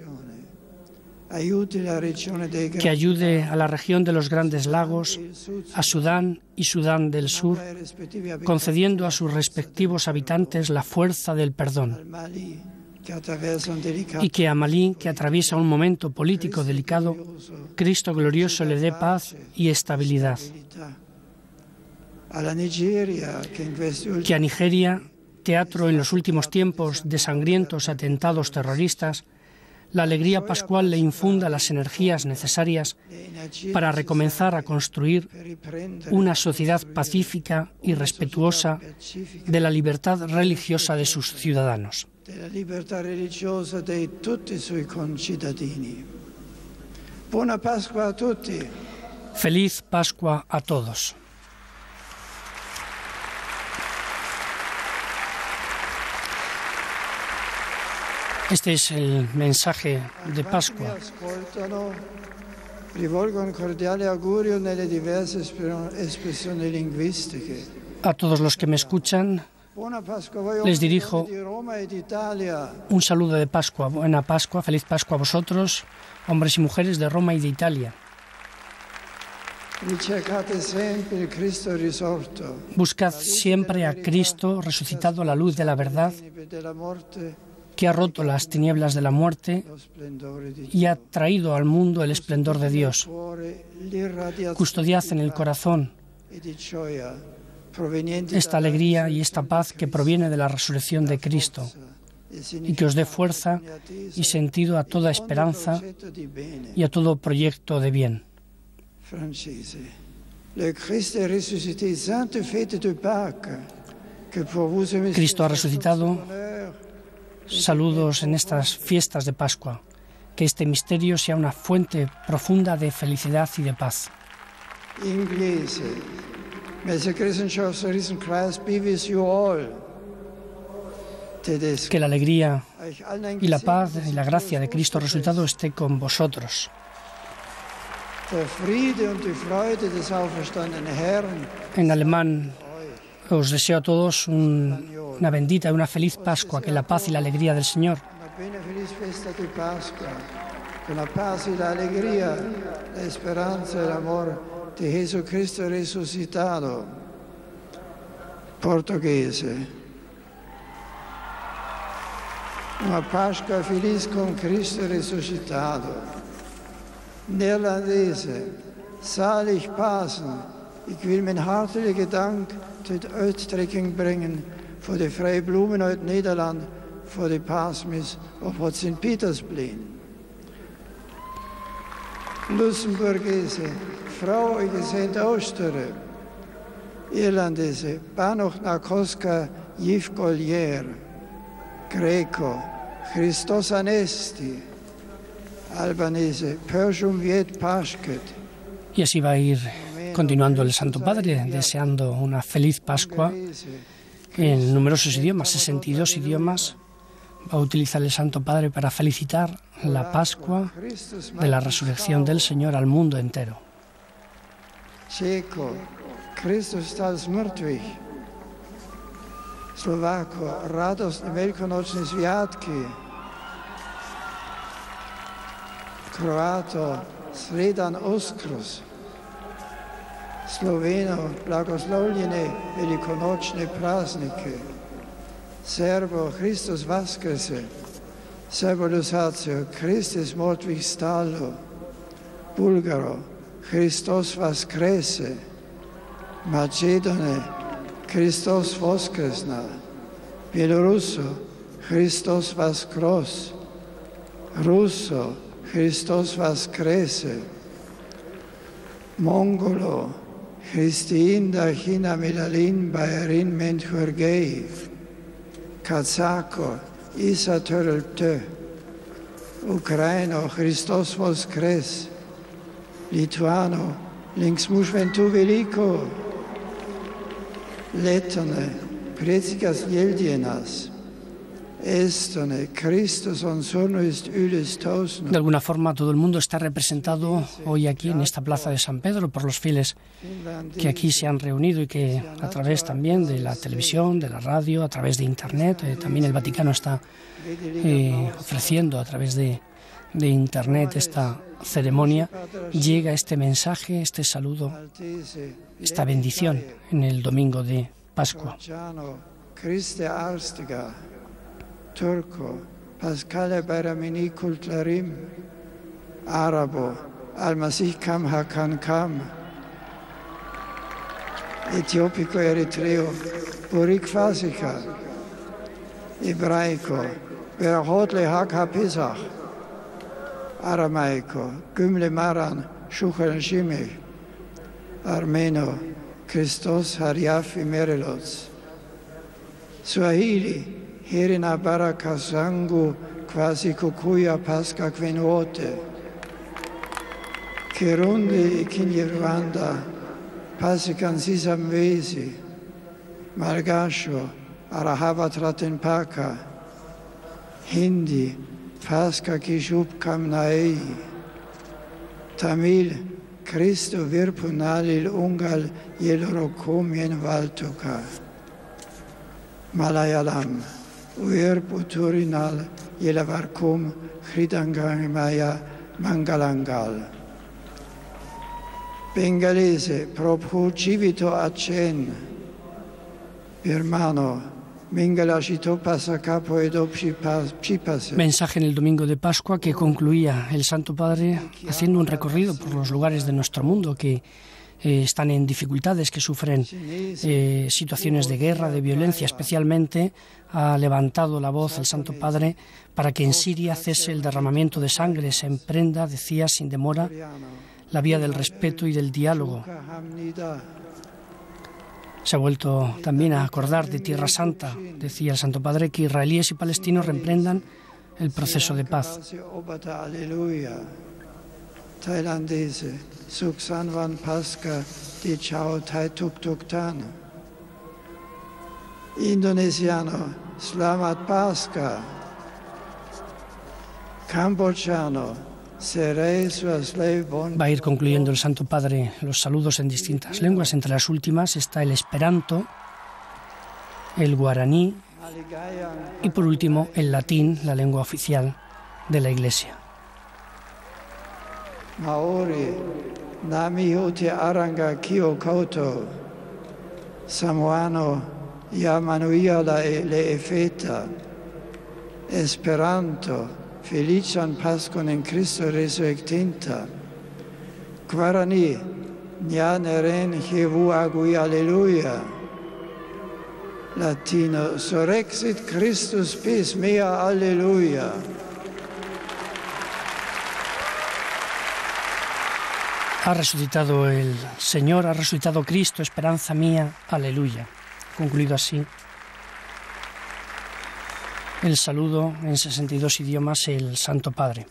Que ayude a la región de los Grandes Lagos, a Sudán y Sudán del Sur, concediendo a sus respectivos habitantes la fuerza del perdón. Y que a Malí, que atraviesa un momento político delicado, Cristo glorioso le dé paz y estabilidad. Que a Nigeria, teatro en los últimos tiempos de sangrientos atentados terroristas, la alegría pascual le infunda las energías necesarias para recomenzar a construir una sociedad pacífica y respetuosa de la libertad religiosa de sus ciudadanos. Feliz Pascua a todos. Este es el mensaje de Pascua. A todos los que me escuchan, Les dirijo un saludo de Pascua, buena Pascua, feliz Pascua a vosotros, hombres y mujeres de Roma y de Italia. Buscad siempre a Cristo resucitado a la luz de la verdad, que ha roto las tinieblas de la muerte y ha traído al mundo el esplendor de Dios. Custodiad en el corazón esta alegría y esta paz que proviene de la resurrección de Cristo, y que os dé fuerza y sentido a toda esperanza y a todo proyecto de bien. Cristo ha resucitado. Saludos en estas fiestas de Pascua. Que este misterio sea una fuente profunda de felicidad y de paz. Que la alegría y la paz y la gracia de Cristo resucitado esté con vosotros. En alemán os deseo a todos una bendita y una feliz Pascua, que la paz y la alegría del Señor con la paz y la alegría, la esperanza y el amor de Jesucristo resucitado. Portoghese. Una Pasqua feliz con Cristo resucitado. Neerlandese. Zalig Pasen. Ik wil mijn hartelijke dank tot uitdrukking brengen voor de vrije bloemen uit Nederland, voor de paasmis op het Sint-Pietersplein. Luxemburgese, vrouwige Sint-Oosteren. Irlandese, Panoch Nakoska, Yves Greco, Christos Anesti. Albanese, Pershum Viet Pashket. Y así va a ir continuando el Santo Padre, deseando una feliz Pascua en numerosos idiomas, 62 idiomas. Va a utilizar el Santo Padre para felicitar la Pascua de la resurrección del Señor al mundo entero. Checo, Christus stal z mrtvých. Slováko, radostné veľkonočné sviatky. Kroato, sredan Uskrus. Sloveno, blagoslovljene velikonočne praznike. Serbo, Christus vaskrese. Serbo-Lusacio, Christus mrtvých stalo. Bulgaro, Christos vaskrese. Macedone, Christos voskresna. Bieloruso, Christos vaskros. Ruso, Christos vaskrese. Mongolo, Christiin dachina melalin bayerin menchurgei. Kazako, Isa törlte. Ukraino, Christos voskres. Lituano, links mušventu veliko. Letone, precikas jeldienas. Estone, Christus on surnuist ylis tausend. De alguna forma todo el mundo está representado hoy aquí en esta plaza de San Pedro por los fieles que aquí se han reunido y que a través también de la televisión, de la radio, a través de Internet, también el Vaticano está ofreciendo a través de Internet esta ceremonia, llega este mensaje, este saludo, esta bendición en el domingo de Pascua. Turco, Pascale Bayramini Kultlarim, Arabo, Al-Masih Kam Hakan Kam, Etiopico Eritreo, Burik Fasika, Hebraico, Berhodle Hak HaPesach, Aramaico, Gümle Maran, Shuchel Shimech, Armeno, Christos Hariaf Imerelots, Swahili, Herina baraka zangu quasi kukuya pasca quenote. Kirundi ikinyirwanda pasikan sisam vesi. Malgasho arahava tratenpaka. Hindi pasca kishub kamnaei. Tamil Christo virpunalil ungal yelorokomien valtuka. Malayalam, Uir Puturinal, Yelavarkum, Hridangamaya, Mangalangal. Bengalese, Prophu Jivito Acen, Birmano, Mensaje en el domingo de Pascua que concluía el Santo Padre haciendo un recorrido por los lugares de nuestro mundo que están en dificultades, que sufren situaciones de guerra, de violencia. Especialmente ha levantado la voz el Santo Padre para que en Siria cese el derramamiento de sangre, se emprenda, decía, sin demora, la vía del respeto y del diálogo. Se ha vuelto también a acordar de Tierra Santa, decía el Santo Padre, que israelíes y palestinos reemprendan el proceso de paz. Tailandese, Suksanvan Pasca, di Chao Tai Tuk Tuk Tan. Indonesiano, Slamat Pasca. Cambodgiano, Va a ir concluyendo el Santo Padre los saludos en distintas lenguas. Entre las últimas está el esperanto, el guaraní y por último el latín, la lengua oficial de la Iglesia. Maori, Nami Huti Aranga Kio Koto, Samoano, Yamanuia le Efeta, Esperanto, Felician Pascon in Christo resurrectinta. Guarani, Nyaneren Jevu Agui Alleluia. Latino, Surrexit Christus Pes Mea Alleluia. Ha resucitado el Señor, ha resucitado Cristo, esperanza mía, aleluya. Concluido así el saludo en 62 idiomas el Santo Padre.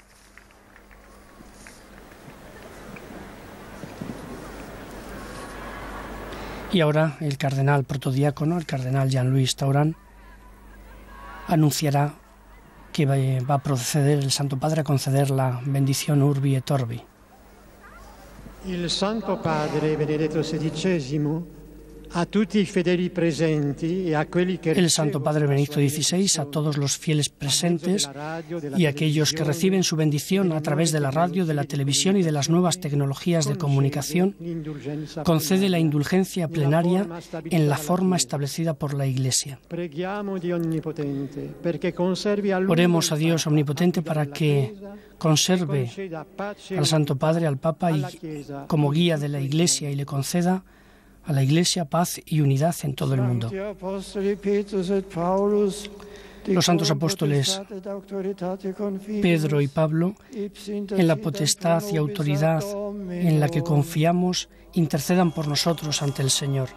Y ahora el cardenal protodiácono, el cardenal Jean-Louis Tauran, anunciará que va a proceder el Santo Padre a conceder la bendición Urbi et Orbi. Il Santo Padre Benedetto XVI a tutti i fedeli presenti e a quelli che el Santo Padre Benedicto XVI, a todos los fieles presentes y a aquellos que reciben su bendición a través de la radio, de la televisión y de las nuevas tecnologías de comunicación, concede la indulgencia plenaria en la forma establecida por la Iglesia. Oremos a Dios Omnipotente para que conserve al Santo Padre, al Papa, y como guía de la Iglesia, y le conceda a la Iglesia paz y unidad en todo el mundo. Los santos apóstoles Pedro y Pablo, en la potestad y autoridad en la que confiamos, intercedan por nosotros ante el Señor.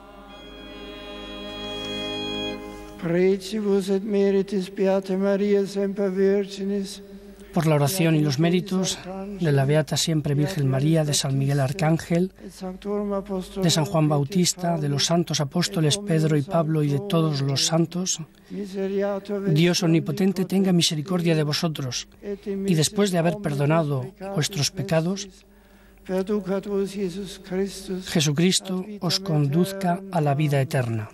Por la oración y los méritos de la Beata Siempre Virgen María, de San Miguel Arcángel, de San Juan Bautista, de los santos apóstoles Pedro y Pablo y de todos los santos, Dios Omnipotente tenga misericordia de vosotros y después de haber perdonado vuestros pecados, Jesucristo os conduzca a la vida eterna.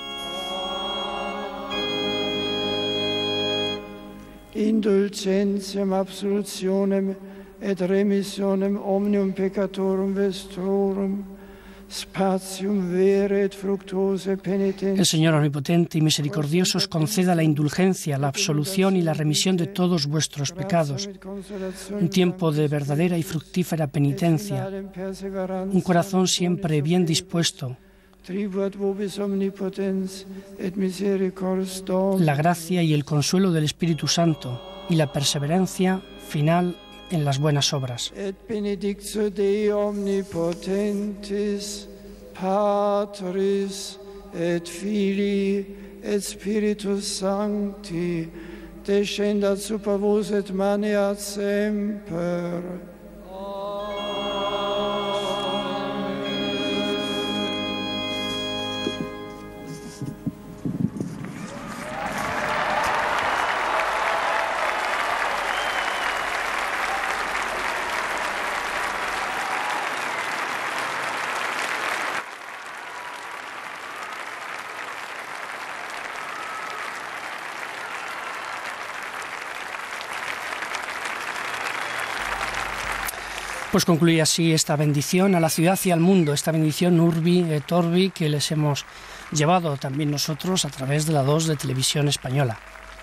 Indulgentiam absolutionem et remissionem omnium peccatorum vestrorum, spatium vere et fructuose penitentia. El Señor Omnipotente y Misericordioso os conceda la indulgencia, la absolución y la remisión de todos vuestros pecados, un tiempo de verdadera y fructífera penitencia, un corazón siempre bien dispuesto, la gracia y el consuelo del Espíritu Santo y la perseverancia final en las buenas obras. Et benedictio Dei omnipotentis, Patris et Filii et Spiritus Sancti, descendat super vos et maneat semper. Pues concluye así esta bendición a la ciudad y al mundo, esta bendición Urbi et Orbi que les hemos llevado también nosotros a través de la 2 de Televisión Española.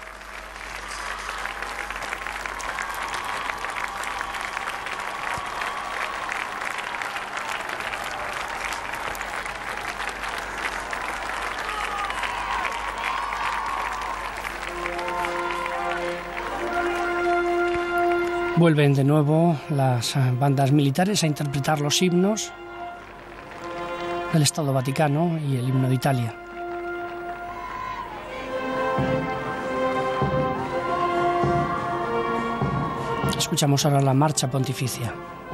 Vuelven de nuevo las bandas militares a interpretar los himnos del Estado Vaticano y el himno de Italia. Escuchamos ahora la marcha pontificia.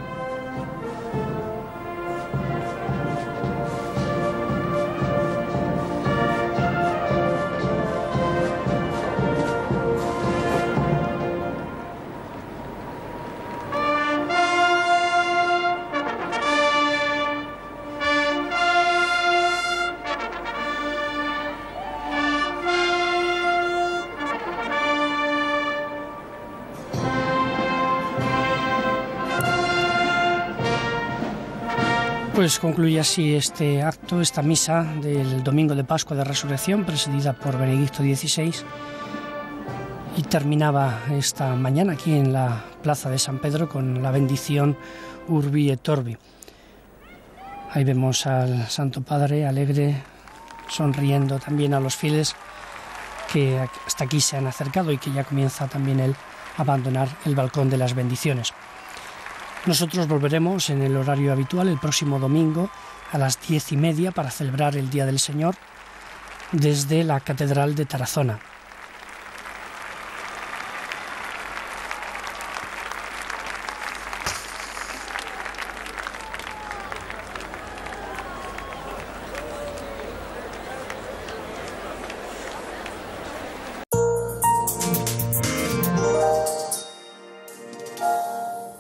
Pues concluye así este acto, esta misa del Domingo de Pascua de Resurrección, presidida por Benedicto XVI, y terminaba esta mañana aquí en la Plaza de San Pedro con la bendición Urbi et Orbi. Ahí vemos al Santo Padre alegre, sonriendo también a los fieles que hasta aquí se han acercado y que ya comienza también él a abandonar el balcón de las bendiciones. Nosotros volveremos en el horario habitual el próximo domingo a las 10:30 para celebrar el Día del Señor desde la Catedral de Tarazona.